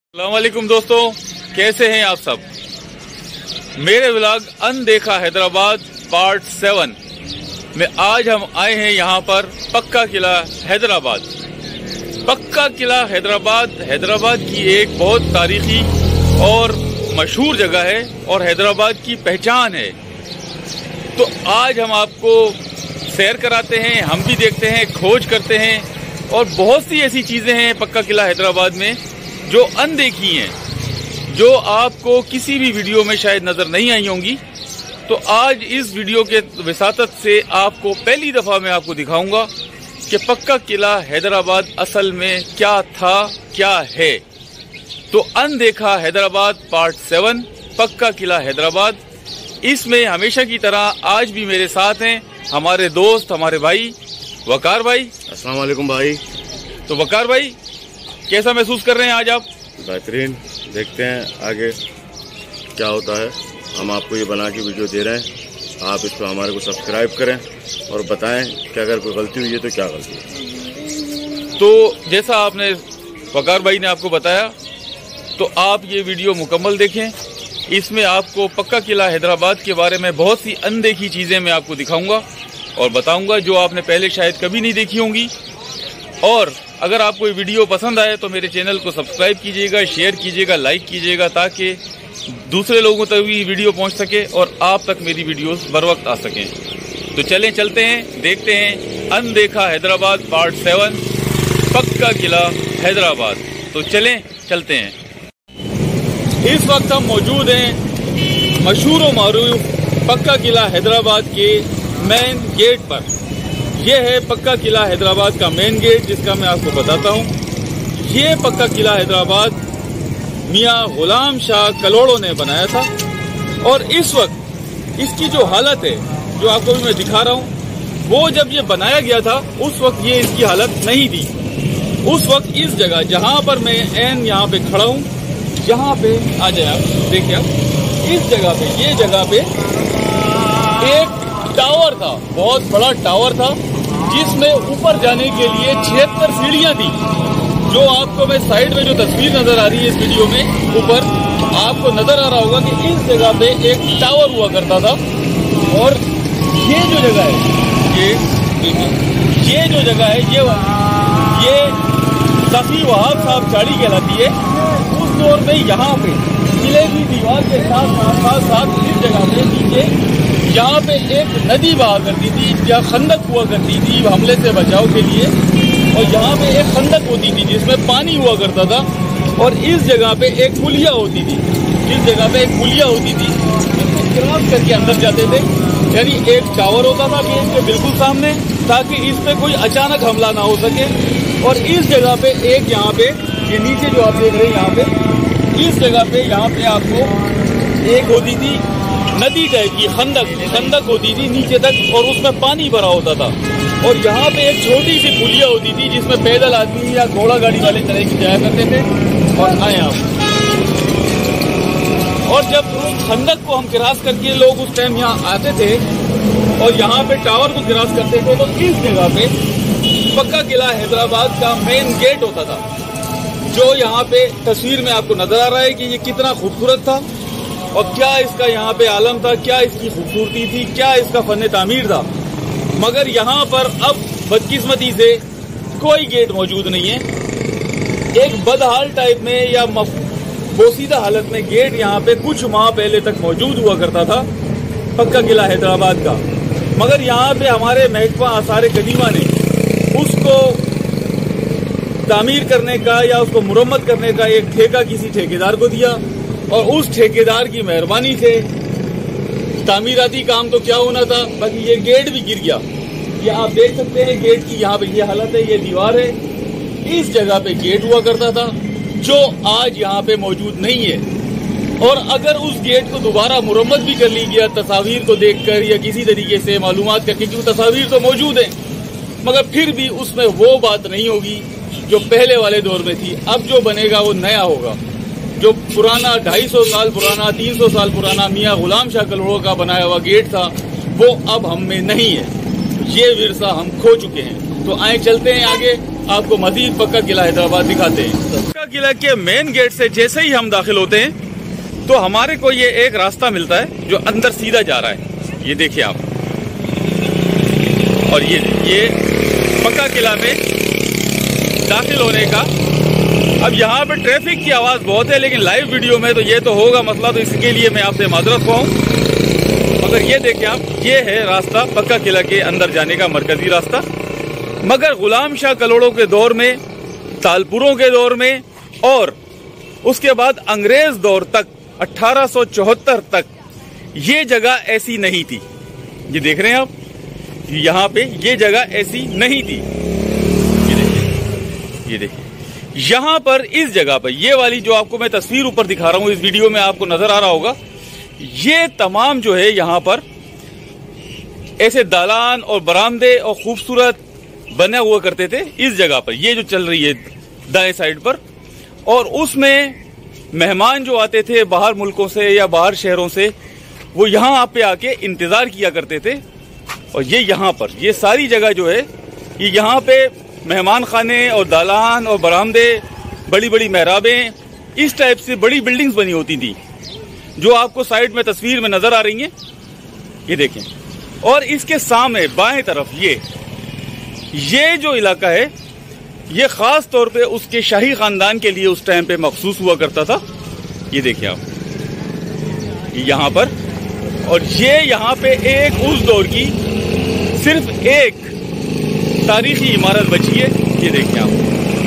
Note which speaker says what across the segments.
Speaker 1: अस्सलाम वालेकुम दोस्तों, कैसे हैं आप सब। मेरे व्लॉग अनदेखा हैदराबाद पार्ट 7 में आज हम आए हैं यहाँ पर पक्का किला हैदराबाद। पक्का किला हैदराबाद की एक बहुत तारीखी और मशहूर जगह है और हैदराबाद की पहचान है। तो आज हम आपको सैर कराते हैं, हम भी देखते हैं, खोज करते हैं और बहुत सी ऐसी चीजें हैं पक्का किला हैदराबाद में जो अनदेखी हैं, जो आपको किसी भी वीडियो में शायद नजर नहीं आई होंगी। तो आज इस वीडियो के विसातत से आपको पहली दफा मैं आपको दिखाऊंगा कि पक्का किला हैदराबाद असल में क्या था, क्या है। तो अनदेखा हैदराबाद पार्ट 7 पक्का किला हैदराबाद। इसमें हमेशा की तरह आज भी मेरे साथ हैं हमारे दोस्त, हमारे भाई वकार भाई।
Speaker 2: अस्सलाम वालेकुम भाई।
Speaker 1: तो वकार भाई, कैसा महसूस कर रहे हैं आज आप?
Speaker 2: बेहतरीन। देखते हैं आगे क्या होता है। हम आपको ये बना के वीडियो दे रहे हैं, आप इस पर हमारे को सब्सक्राइब करें और बताएं कि अगर कोई गलती हुई है तो क्या गलती है।
Speaker 1: तो जैसा आपने वकार भाई ने आपको बताया, तो आप ये वीडियो मुकम्मल देखें। इसमें आपको पक्का किला हैदराबाद के बारे में बहुत सी अनदेखी चीज़ें मैं आपको दिखाऊंगा और बताऊंगा जो आपने पहले शायद कभी नहीं देखी होंगी। और अगर आपको ये वीडियो पसंद आए तो मेरे चैनल को सब्सक्राइब कीजिएगा, शेयर कीजिएगा, लाइक कीजिएगा, ताकि दूसरे लोगों तक भी वीडियो पहुंच सके और आप तक मेरी वीडियोस बर वक्त आ सकें। तो चलते हैं, देखते हैं अनदेखा हैदराबाद पार्ट 7 पक्का किला हैदराबाद। तो चलते हैं। इस वक्त हम मौजूद हैं मशहूर व मारूफ पक्का किला हैदराबाद के मेन गेट पर। यह है पक्का किला हैदराबाद का मेन गेट, जिसका मैं आपको बताता हूँ। ये पक्का किला हैदराबाद मियाँ गुलाम शाह कलोड़ों ने बनाया था और इस वक्त इसकी जो हालत है, जो आपको भी मैं दिखा रहा हूँ, वो जब ये बनाया गया था उस वक्त ये इसकी हालत नहीं थी। उस वक्त इस जगह जहाँ पर मैं एन यहाँ पे खड़ा हूँ, यहाँ पे आ जाए आप, देखिए आप, इस जगह पे, ये जगह पे एक टावर था, बहुत बड़ा टावर था, जिसमें ऊपर जाने के लिए 76 सीढ़ियां थी। जो आपको मैं साइड में जो तस्वीर नजर आ रही है इस वीडियो में, ऊपर आपको नजर आ रहा होगा कि इस जगह पे एक टावर हुआ करता था। और ये जो जगह है, ये जो जगह है, ये सफी वहाब साहब चाड़ी कहलाती है। उस दौर में यहाँ पे किले की दीवार के साथ इस जगह पे नीचे यहाँ पे एक नदी बहा करती थी या खंदक हुआ करती थी हमले से बचाव के लिए। और यहाँ पे एक खंदक होती थी जिसमें पानी हुआ करता था। और इस जगह पे एक पुलिया होती थी, जिसको क्रॉस करके अंदर जाते थे। यानी एक टावर होता था गेट के बिल्कुल सामने, ताकि इस पे कोई अचानक हमला ना हो सके। और इस जगह पे एक, यहाँ पे ये नीचे जो आप देख रहे हैं, यहाँ पे इस जगह पे, यहाँ पे आपको एक होती थी नदी टाइप की खंदक होती थी नीचे तक, और उसमें पानी भरा होता था। और यहाँ पे एक छोटी सी पुलिया होती थी जिसमें पैदल आदमी या घोड़ा गाड़ी वाले तरह की जाया करते थे। और आए आप, और जब उस खंदक को हम क्रॉस करके लोग उस टाइम यहाँ आते थे और यहाँ पे टावर को क्रॉस करते थे, तो इस जगह पे पक्का किला हैदराबाद का मेन गेट होता था, जो यहाँ पे तस्वीर में आपको नजर आ रहा है कि ये कितना खूबसूरत था और क्या इसका यहाँ पे आलम था, क्या इसकी खूबसूरती थी, क्या इसका फन तामीर था। मगर यहाँ पर अब बदकिस्मती से कोई गेट मौजूद नहीं है। एक बदहाल टाइप में या बोसीदा हालत में गेट यहाँ पे कुछ माह पहले तक मौजूद हुआ करता था पक्का किला हैदराबाद का। मगर यहाँ पे हमारे महकमा आसार कदीमा ने उसको तामीर करने का या उसको मुरम्मत करने का एक ठेका किसी ठेकेदार को दिया, और उस ठेकेदार की मेहरबानी से तामीराती काम तो क्या होना था, बाकी ये गेट भी गिर गया। ये आप देख सकते हैं गेट की यहाँ पे ये हालत है, ये दीवार है। इस जगह पे गेट हुआ करता था जो आज यहाँ पे मौजूद नहीं है। और अगर उस गेट को दोबारा मुरम्मत भी कर ली गया तस्वीर को देखकर या किसी तरीके से मालूमात करके, क्योंकि तस्वीर तो मौजूद है, मगर फिर भी उसमें वो बात नहीं होगी जो पहले वाले दौर में थी। अब जो बनेगा वो नया होगा। जो पुराना 250 साल पुराना, 300 साल पुराना मियाँ गुलाम शाह कलोड़ों का बनाया हुआ गेट था, वो अब हम में नहीं है। ये विरसा हम खो चुके हैं। तो आए चलते हैं आगे, आपको मजीद पक्का किला हैदराबाद दिखाते हैं। पक्का किला के मेन गेट से जैसे ही हम दाखिल होते हैं तो हमारे को ये एक रास्ता मिलता है जो अंदर सीधा जा रहा है। ये देखिए आप, और ये पक्का किला में दाखिल होने का। अब यहाँ पे ट्रैफिक की आवाज़ बहुत है, लेकिन लाइव वीडियो में तो ये तो होगा मसला, तो इसके लिए मैं आपसे माजरत ख्वाह हूँ। मगर ये देखिए आप, ये है रास्ता पक्का किला के अंदर जाने का मरकजी रास्ता। मगर गुलाम शाह कलोड़ों के दौर में, तालपुरों के दौर में और उसके बाद अंग्रेज दौर तक 1874 तक ये जगह ऐसी नहीं थी। ये देख रहे हैं आप, यहाँ पे ये जगह ऐसी नहीं थी। ये देखिए यहाँ पर इस जगह पर ये वाली जो आपको मैं तस्वीर ऊपर दिखा रहा हूँ, इस वीडियो में आपको नजर आ रहा होगा, ये तमाम जो है यहाँ पर ऐसे दालान और बरामदे और खूबसूरत बने हुआ करते थे इस जगह पर। ये जो चल रही है दाएं साइड पर, और उसमें मेहमान जो आते थे बाहर मुल्कों से या बाहर शहरों से, वो यहाँ पे आके इंतजार किया करते थे। और ये यहाँ पर ये सारी जगह जो है, ये यहाँ पे मेहमान खाने और दालान और बरामदे, बड़ी बड़ी महराबें, इस टाइप से बड़ी बिल्डिंग्स बनी होती थी जो आपको साइड में तस्वीर में नजर आ रही हैं। ये देखें, और इसके सामने बाएं तरफ ये जो इलाका है, ये खास तौर पे उसके शाही खानदान के लिए उस टाइम पे मखसूस हुआ करता था। ये देखिए आप, यहाँ पर, और ये यहाँ पे एक उस दौर की सिर्फ एक तारीखी इमारत बची है। ये देखिए आप,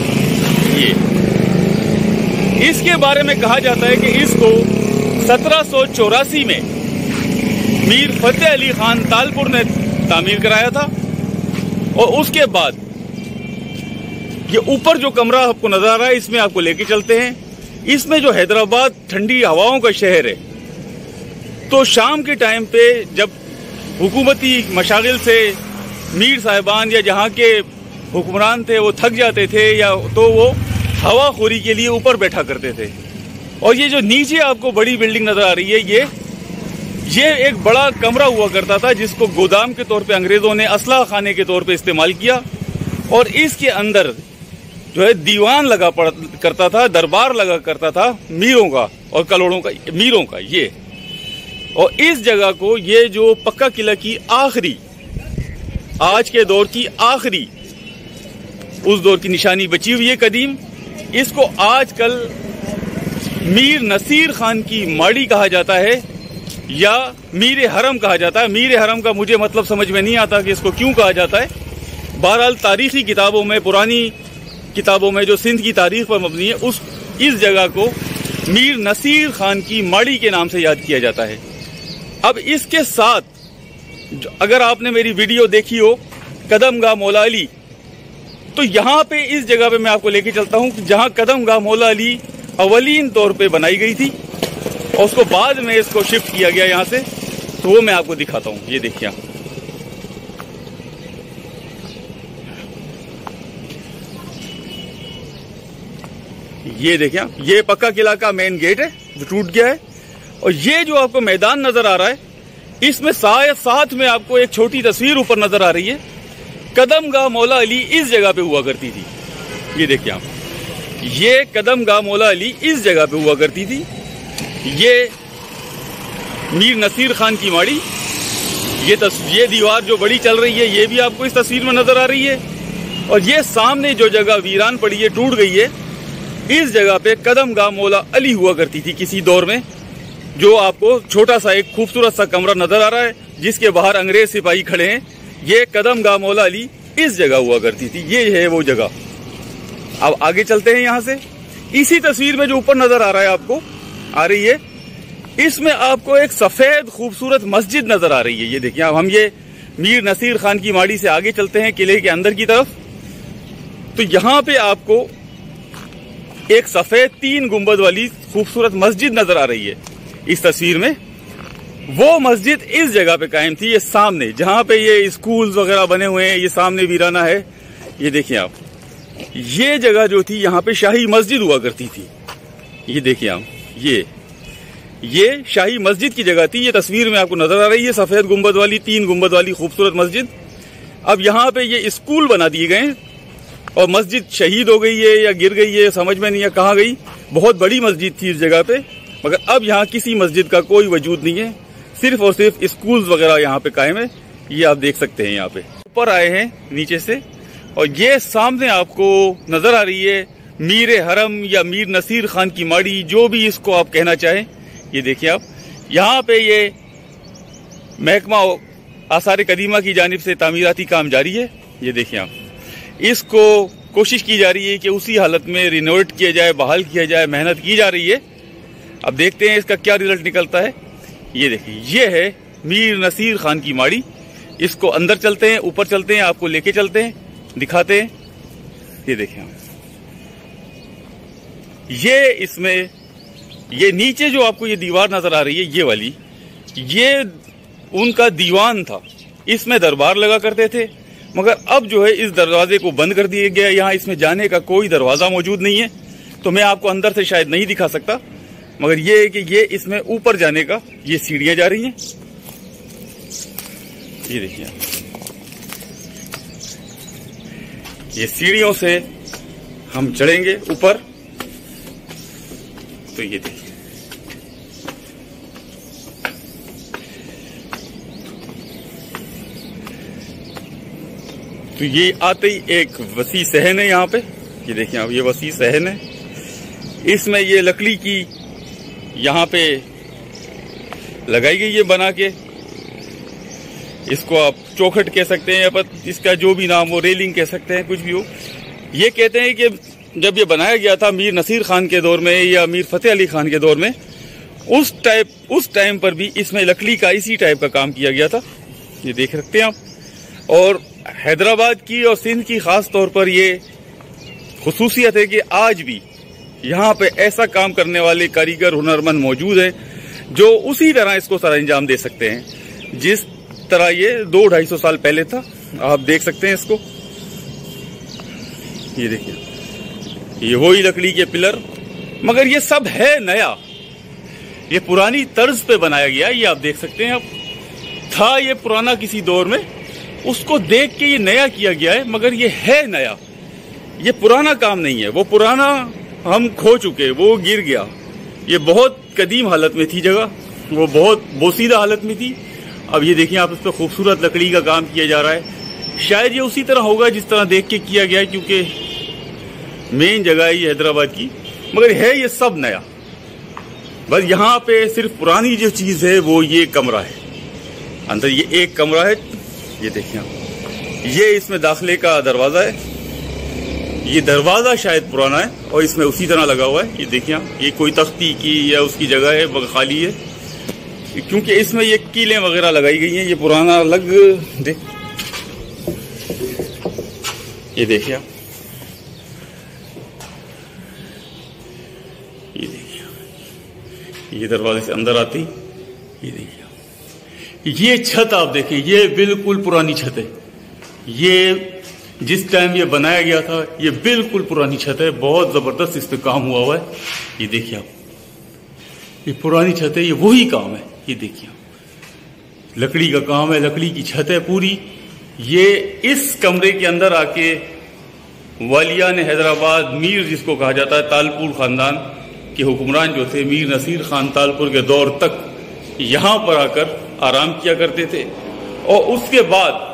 Speaker 1: ये इसके बारे में कहा जाता है कि इसको 1784 में मीर फतेह अली खान तालपुर ने तामीर कराया था। और उसके बाद ये ऊपर जो कमरा आपको नजर आ रहा है, इसमें आपको लेके चलते हैं। इसमें जो हैदराबाद ठंडी हवाओं का शहर है, तो शाम के टाइम पे जब हुकूमती मशागिल से मीर साहिबान या जहाँ के हुक्मरान थे वो थक जाते थे, या तो वो हवाखोरी के लिए ऊपर बैठा करते थे। और ये जो नीचे आपको बड़ी बिल्डिंग नजर आ रही है, ये एक बड़ा कमरा हुआ करता था जिसको गोदाम के तौर पे अंग्रेजों ने असलाह खाने के तौर पे इस्तेमाल किया। और इसके अंदर जो है दीवान लगा करता था, दरबार लगा करता था मीरों का और कलोड़ों का, मीरों का ये। और इस जगह को, ये जो पक्का किला की आखिरी, आज के दौर की आखिरी उस दौर की निशानी बची हुई है कदीम, इसको आजकल मीर नसीर खान की माड़ी कहा जाता है या मीर हरम कहा जाता है। मीर हरम का मुझे मतलब समझ में नहीं आता कि इसको क्यों कहा जाता है। बहरहाल तारीखी किताबों में, पुरानी किताबों में जो सिंध की तारीख पर मबनी है, इस जगह को मीर नसीर खान की माड़ी के नाम से याद किया जाता है। अब इसके साथ अगर आपने मेरी वीडियो देखी हो कदमगाह मौला अली, तो यहाँ पे इस जगह पे मैं आपको लेके चलता हूँ जहाँ कदमगाह मौला अली अवलीन तौर पे बनाई गई थी और उसको बाद में इसको शिफ्ट किया गया यहाँ से, तो वो मैं आपको दिखाता हूँ। ये देखिए आप, ये देखिए आप, ये पक्का किला का मेन गेट है जो टूट गया है। और ये जो आपको मैदान नजर आ रहा है, इसमें साथ में आपको एक छोटी तस्वीर ऊपर नजर आ रही है। कदमगाह मौला अली इस जगह पे हुआ करती थी। ये देखिए आप, ये कदमगाह मौला अली इस जगह पे हुआ करती थी। ये मीर नसीर खान की माड़ी, ये दीवार जो बड़ी चल रही है, ये भी आपको इस तस्वीर में नजर आ रही है। और ये सामने जो जगह वीरान पड़ी है, टूट गई है, इस जगह पे कदमगाह मौला अली हुआ करती थी किसी दौर में। जो आपको छोटा सा एक खूबसूरत सा कमरा नजर आ रहा है जिसके बाहर अंग्रेज सिपाही खड़े हैं, ये कदमगाह मौला अली इस जगह हुआ करती थी। ये है वो जगह। अब आगे चलते हैं यहाँ से। इसी तस्वीर में जो ऊपर नजर आ रहा है, आपको आ रही है, इसमें आपको एक सफेद खूबसूरत मस्जिद नजर आ रही है। ये देखिए अब हम ये मीर नसीर खान की माड़ी से आगे चलते हैं किले के अंदर की तरफ। तो यहाँ पे आपको एक सफेद 3 गुंबद वाली खूबसूरत मस्जिद नजर आ रही है इस तस्वीर में। वो मस्जिद इस जगह पे कायम थी, ये सामने जहां पे ये स्कूल्स वगैरह बने हुए हैं, ये सामने वीराना है। ये देखिए आप, ये जगह जो थी यहाँ पे शाही मस्जिद हुआ करती थी। ये देखिए आप, ये शाही मस्जिद की जगह थी। ये तस्वीर में आपको नजर आ रही है सफेद गुंबद वाली 3 गुंबद वाली खूबसूरत मस्जिद। अब यहाँ पे ये स्कूल बना दिए गए हैं और मस्जिद शहीद हो गई है या गिर गई है, समझ में नहीं है कहाँ गई। बहुत बड़ी मस्जिद थी इस जगह पे, मगर अब यहाँ किसी मस्जिद का कोई वजूद नहीं है, सिर्फ और सिर्फ स्कूल्स वगैरह यहाँ पे कायम है। ये आप देख सकते हैं। यहाँ पे ऊपर आए हैं नीचे से, और ये सामने आपको नजर आ रही है मीर हरम या मीर नसीर खान की माड़ी, जो भी इसको आप कहना चाहें। ये देखिए आप, यहाँ पे ये महकमा आसार कदीमा की जानिब से तामीराती काम जारी है। ये देखिए आप, इसको कोशिश की जा रही है कि उसी हालत में रिनोवेट किया जाए, बहाल किया जाए, मेहनत की जा रही है। अब देखते हैं इसका क्या रिजल्ट निकलता है। ये देखिए, ये है मीर नसीर खान की माड़ी। इसको अंदर चलते हैं, ऊपर चलते हैं, आपको लेके चलते हैं, दिखाते हैं। ये देखिए, ये इसमें ये नीचे जो आपको ये दीवार नजर आ रही है, ये वाली, ये उनका दीवान था। इसमें दरबार लगा करते थे, मगर अब जो है इस दरवाजे को बंद कर दिया गया। यहाँ इसमें जाने का कोई दरवाजा मौजूद नहीं है, तो मैं आपको अंदर से शायद नहीं दिखा सकता, मगर ये है कि ये इसमें ऊपर जाने का ये सीढ़ियां जा रही हैं। ये देखिए, ये सीढ़ियों से हम चढ़ेंगे ऊपर। तो ये देखिए, तो ये आते ही एक वसी सहन है यहाँ पे। ये देखिए आप, ये वसी सहन है। इसमें ये लकड़ी की यहाँ पे लगाई गई है बना के। इसको आप चौखट कह सकते हैं, या इसका जो भी नाम हो, रेलिंग कह सकते हैं, कुछ भी हो। ये कहते हैं कि जब ये बनाया गया था मीर नसीर खान के दौर में या मीर फतेह अली खान के दौर में, उस टाइम पर भी इसमें लकड़ी का इसी टाइप का काम किया गया था। ये देख सकते हैं आप। और हैदराबाद की और सिंध की खास तौर पर ये खुसूसियत है कि आज भी यहाँ पे ऐसा काम करने वाले कारीगर, हुनरमंद मौजूद हैं, जो उसी तरह इसको सर अंजाम दे सकते हैं जिस तरह ये 200-250 साल पहले था। आप देख सकते हैं इसको। ये देखिए, ये वही लकड़ी के पिलर, मगर ये सब है नया। ये पुरानी तर्ज पे बनाया गया, ये आप देख सकते हैं। अब था ये पुराना किसी दौर में, उसको देख के ये नया किया गया है, मगर ये है नया। ये पुराना काम नहीं है। वो पुराना हम खो चुके, वो गिर गया। ये बहुत कदीम हालत में थी जगह, वो बहुत बोसीदा हालत में थी। अब ये देखिए आप, इस पर खूबसूरत लकड़ी का काम किया जा रहा है। शायद ये उसी तरह होगा जिस तरह देख के किया गया है, क्योंकि मेन जगह है ये हैदराबाद की, मगर है ये सब नया। बस यहाँ पे सिर्फ पुरानी जो चीज है वो ये कमरा है। अंदर ये एक कमरा है। ये देखिए आप, ये इसमें दाखिले का दरवाजा है। ये दरवाजा शायद पुराना है और इसमें उसी तरह लगा हुआ है। ये देखिए आप, ये कोई तख्ती की या उसकी जगह है, वो खाली है, क्योंकि इसमें ये कीलें वगैरह लगाई गई हैं। ये पुराना अलग देख, ये देखिए आप, ये देखिए, ये दरवाजे से अंदर आती, ये देखिए ये छत आप देखें, ये बिल्कुल पुरानी छत है। ये जिस टाइम ये बनाया गया था, ये बिल्कुल पुरानी छत है। बहुत जबरदस्त इस पे काम हुआ है। ये देखिए आप, ये पुरानी छत है, ये वही काम है। ये देखिए आप, लकड़ी का काम है, लकड़ी की छत है पूरी। ये इस कमरे के अंदर आके वालियान हैदराबाद, मीर जिसको कहा जाता है, तालपुर खानदान के हुक्मरान जो थे, मीर नसीर खान तालपुर के दौर तक यहां पर आकर आराम किया करते थे। और उसके बाद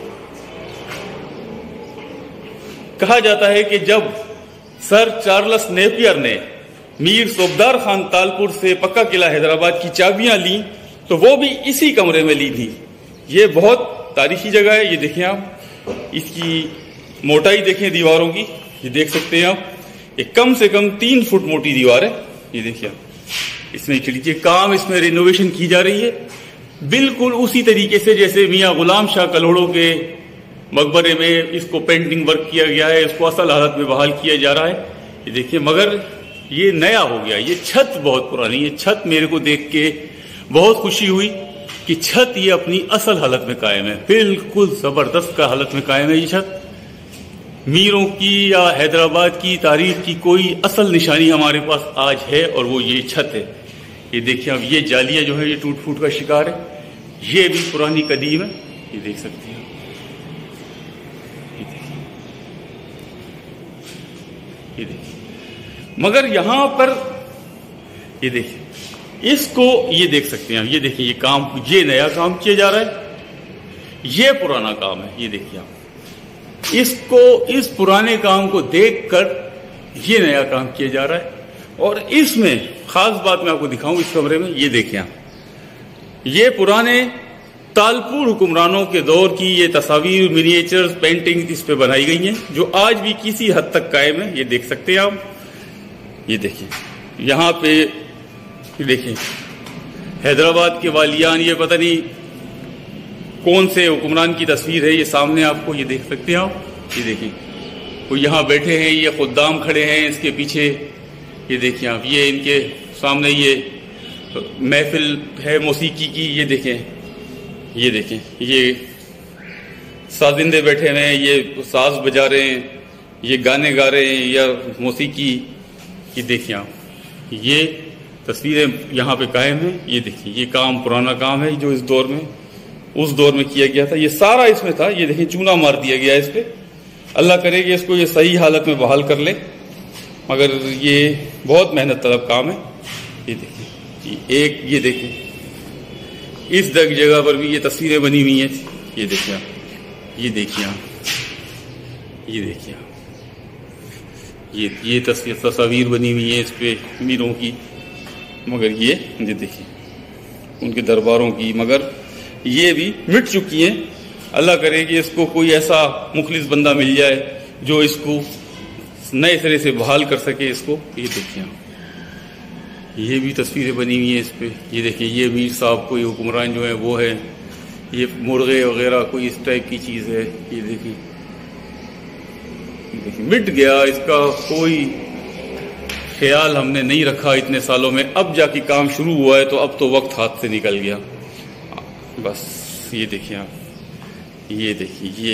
Speaker 1: कहा जाता है कि जब सर चार्ल्स नेपियर ने मीर सूबेदार खान तालपुर से पक्का किला हैदराबाद की चाबियां ली, तो वो भी इसी कमरे में ली थी। ये बहुत तारीखी जगह है। ये देखें आप, इसकी मोटाई देखें दीवारों की, ये देख सकते हैं आप, ये कम से कम 3 फुट मोटी दीवार है। ये देखिए आप, इसमें खिड़की काम, इसमें रिनोवेशन की जा रही है, बिल्कुल उसी तरीके से जैसे मियां गुलाम शाह कलोड़ों के मकबरे में इसको पेंटिंग वर्क किया गया है, इसको असल हालत में बहाल किया जा रहा है। ये देखिए, मगर ये नया हो गया। ये छत बहुत पुरानी है। छत मेरे को देख के बहुत खुशी हुई कि छत ये अपनी असल हालत में कायम है, बिल्कुल जबरदस्त का हालत में कायम है ये छत। मीरों की या हैदराबाद की तारीख की कोई असल निशानी हमारे पास आज है, और वो ये छत है। ये देखिए अब, ये जालियां जो है ये टूट फूट का शिकार है। ये भी पुरानी कदीम है। ये देख सकते हैं, ये देखिए। मगर यहाँ पर ये देखिए, इसको ये देख सकते हैं आप, ये देखिए, ये काम, ये नया काम किया जा रहा है, ये पुराना काम है। ये देखिए आप, इसको, इस पुराने काम को देखकर ये नया काम किया जा रहा है। और इसमें खास बात मैं आपको दिखाऊं इस कमरे में, ये देखिए आप, ये पुराने तालपुर हुक्मरानों के दौर की ये तस्वीर, मिनिएचर्स, पेंटिंग इस पे बनाई गई हैं, जो आज भी किसी हद तक कायम है। ये देख सकते हैं आप, ये देखिए यहाँ पे, ये देखिए हैदराबाद के वालियान, ये पता नहीं कौन से हुक्मरान की तस्वीर है, ये सामने आपको ये देख सकते हैं आप। ये देखिए वो यहाँ बैठे हैं, ये खुद्दाम खड़े हैं इसके पीछे, ये देखिए आप, ये इनके सामने ये महफिल है मौसीकी की। ये देखें, ये देखें, ये साजिंदे बैठे हुए हैं, ये साज बजा रहे हैं, ये गाने गा रहे हैं या मौसीकी। ये देखिए आप, ये तस्वीरें यहाँ पे कायम है। ये देखिए, ये काम पुराना काम है जो इस दौर में, उस दौर में किया गया था। ये सारा इसमें था। ये देखिए चूना मार दिया गया इस पे। अल्लाह करे कि इसको ये सही हालत में बहाल कर ले, मगर ये बहुत मेहनत तलब काम है। ये देखिए, एक ये देखिए इस जगह पर भी ये तस्वीरें बनी हुई हैं। ये देखिए आप, ये देखिए आप, ये देखिए आप, ये तस्वीर बनी हुई है इस पे मीरों की, मगर ये देखिए उनके दरबारों की, मगर ये भी मिट चुकी हैं। अल्लाह करे कि इसको कोई ऐसा मुखलिस बंदा मिल जाए जो इसको नए सिरे से बहाल कर सके इसको। ये देखिए, ये भी तस्वीरें बनी हुई हैं इस पे। ये देखिए, ये मीर साहब कोई हुक्मरान जो है वो है, ये मुर्गे वगैरह कोई इस टाइप की चीज है। ये देखिए, मिट गया, इसका कोई ख्याल हमने नहीं रखा इतने सालों में। अब जाके काम शुरू हुआ है तो अब तो वक्त हाथ से निकल गया बस। ये देखिए आप, ये देखिए, ये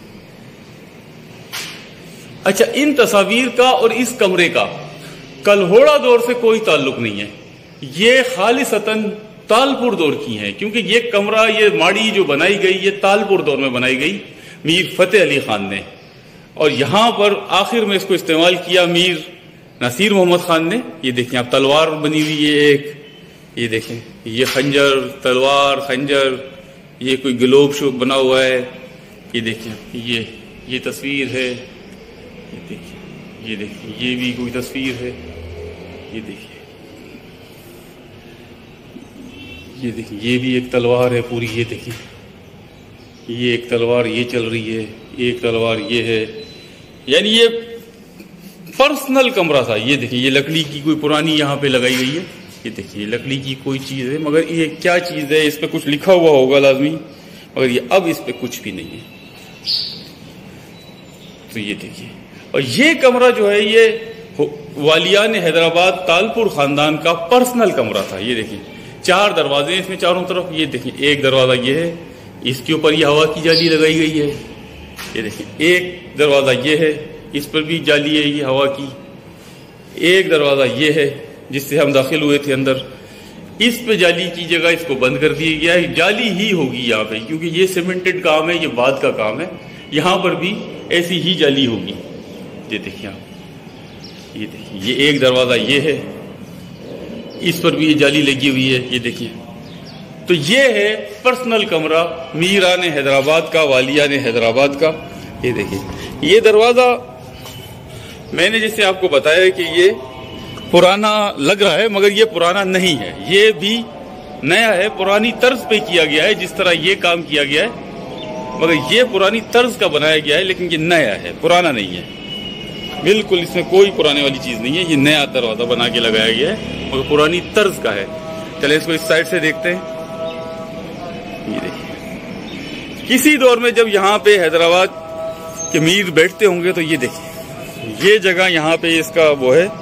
Speaker 1: अच्छा, इन तस्वीर का और इस कमरे का कलहोड़ा दौर से कोई ताल्लुक नहीं है। ये खालिसतन तालपुर दौर की हैं, क्योंकि ये कमरा, ये माड़ी जो बनाई गई, ये तालपुर दौर में बनाई गई मीर फतेह अली खान ने, और यहां पर आखिर में इसको इस्तेमाल किया मीर नसीर मोहम्मद खान ने। ये देखें आप, तलवार बनी हुई है एक, ये देखें, ये खंजर, तलवार, खंजर, ये कोई ग्लोब शो बना हुआ है। ये देखिए, ये तस्वीर है। ये देखिए, ये देखिए, ये भी कोई तस्वीर है। ये देखिए, ये देखिए, ये भी एक तलवार है पूरी। ये देखिए, ये एक तलवार ये चल रही है, एक तलवार ये है, यानी ये पर्सनल कमरा था। ये देखिए, ये लकड़ी की कोई पुरानी यहाँ पे लगाई गई है। ये देखिए, लकड़ी की कोई चीज है, मगर ये क्या चीज है, इस पे कुछ लिखा हुआ होगा लाजमी, मगर ये अब इस पे कुछ भी नहीं है। तो ये देखिए, और ये कमरा जो है ये वालियान हैदराबाद तालपुर खानदान का पर्सनल कमरा था। ये देखिए, 4 दरवाजे हैं इसमें चारों तरफ। ये देखिए, एक दरवाजा ये है, इसके ऊपर ये हवा की जाली लगाई गई है। ये देखिए, एक दरवाजा ये है, इस पर भी जाली है ये हवा की। एक दरवाजा ये है जिससे हम दाखिल हुए थे अंदर, इस पे जाली की जगह इसको बंद कर दिया गया है। जाली ही होगी यहाँ पे, क्योंकि ये सीमेंटेड काम है, ये बाद का काम है। यहाँ पर भी ऐसी ही जाली होगी। ये देखिए आप, ये देखिए, ये एक दरवाजा ये है, इस पर भी ये जाली लगी हुई है। ये देखिए, तो ये है पर्सनल कमरा मीरान हैदराबाद का, वालियान हैदराबाद का। ये देखिए, ये दरवाजा मैंने जैसे आपको बताया कि ये पुराना लग रहा है, मगर ये पुराना नहीं है, ये भी नया है, पुरानी तर्ज पे किया गया है। जिस तरह ये काम किया गया है, मगर ये पुरानी तर्ज का बनाया गया है, लेकिन ये नया है, पुराना नहीं है बिल्कुल। इसमें कोई पुराने वाली चीज नहीं है, ये नया दरवाजा बना के लगाया गया है, मगर पुरानी तर्ज का है। चले इसको इस साइड से देखते हैं। ये देखिए, किसी दौर में जब यहाँ पे हैदराबाद के मीर बैठते होंगे तो ये देखिए, ये जगह यहाँ पे इसका वो है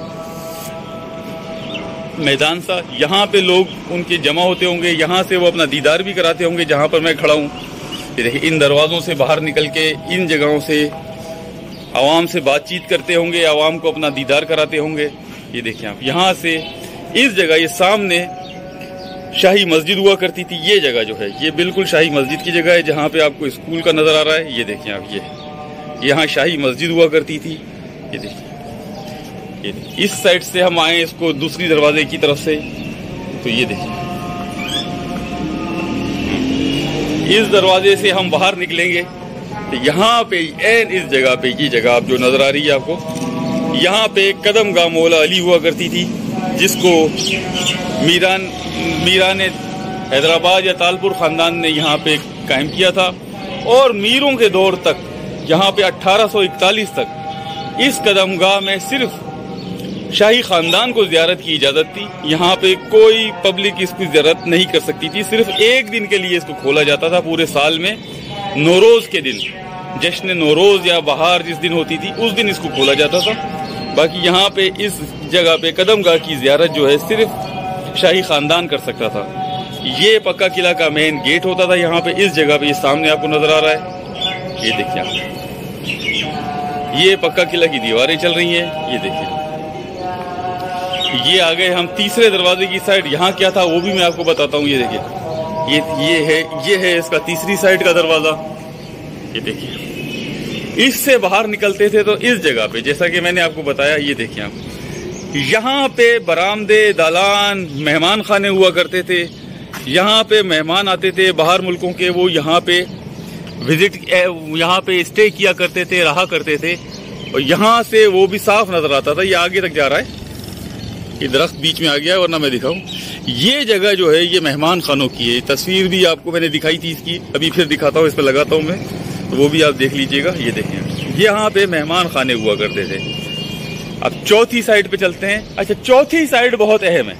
Speaker 1: मैदान सा, यहाँ पे लोग उनके जमा होते होंगे, यहाँ से वो अपना दीदार भी कराते होंगे जहाँ पर मैं खड़ा हूँ। ये देखिए, इन दरवाजों से बाहर निकल के इन जगहों से आवाम से बातचीत करते होंगे, आवाम को अपना दीदार कराते होंगे। ये देखिए आप, यहाँ से इस जगह, ये सामने शाही मस्जिद हुआ करती थी। ये जगह जो है ये बिल्कुल शाही मस्जिद की जगह है, जहाँ पे आपको स्कूल का नजर आ रहा है। ये देखिए आप, ये यहाँ शाही मस्जिद हुआ करती थी। ये देखिए, ये इस साइड से हम आए इसको दूसरी दरवाजे की तरफ से, तो ये देखिए इस दरवाजे से हम बाहर निकलेंगे तो यहाँ पे इस जगह पे, ये जगह आप जो नजर आ रही है आपको, यहाँ पे कदमगाह मौला अली हुआ करती थी, जिसको मीरान हैदराबाद या तालपुर खानदान ने यहाँ पे कायम किया था। और मीरों के दौर तक, यहाँ पे 1841 तक इस कदमगाह में सिर्फ शाही खानदान को ज़ियारत की इजाज़त थी। यहाँ पे कोई पब्लिक इसकी ज़ियारत नहीं कर सकती थी। सिर्फ एक दिन के लिए इसको खोला जाता था पूरे साल में, नौरोज़ के दिन, जश्न नौरोज़ या बहार जिस दिन होती थी उस दिन इसको खोला जाता था। बाकी यहाँ पे इस जगह पे कदमगाह की ज़ियारत जो है सिर्फ शाही खानदान कर सकता था। ये पक्का किला का मेन गेट होता था यहाँ पे, इस जगह पे, ये सामने आपको नजर आ रहा है, ये देखिए आप, ये पक्का किला की दीवारें चल रही हैं, ये देखिए। ये आ गए हम तीसरे दरवाजे की साइड। यहाँ क्या था वो भी मैं आपको बताता हूँ, ये देखिए, ये है इसका तीसरी साइड का दरवाजा, ये देखिए। इससे बाहर निकलते थे तो इस जगह पे, जैसा कि मैंने आपको बताया, ये देखिए आप, यहाँ पे बरामदे, दालान, मेहमान खाने हुआ करते थे। यहाँ पे मेहमान आते थे बाहर मुल्कों के, वो यहाँ पे विजिट, यहाँ पे स्टे किया करते थे, रहा करते थे। और यहाँ से वो भी साफ नजर आता था। ये आगे तक जा रहा है, ये दरख्त बीच में आ गया है, वरना मैं दिखाऊं। ये जगह जो है ये मेहमान खानों की है। तस्वीर भी आपको मैंने दिखाई थी इसकी, अभी फिर दिखाता हूँ, इस पर लगाता हूँ मैं, तो वो भी आप देख लीजिएगा। ये देखें, यहाँ पे मेहमान खाने हुआ करते थे। अब चौथी साइड पे चलते हैं। अच्छा, चौथी साइड बहुत अहम है,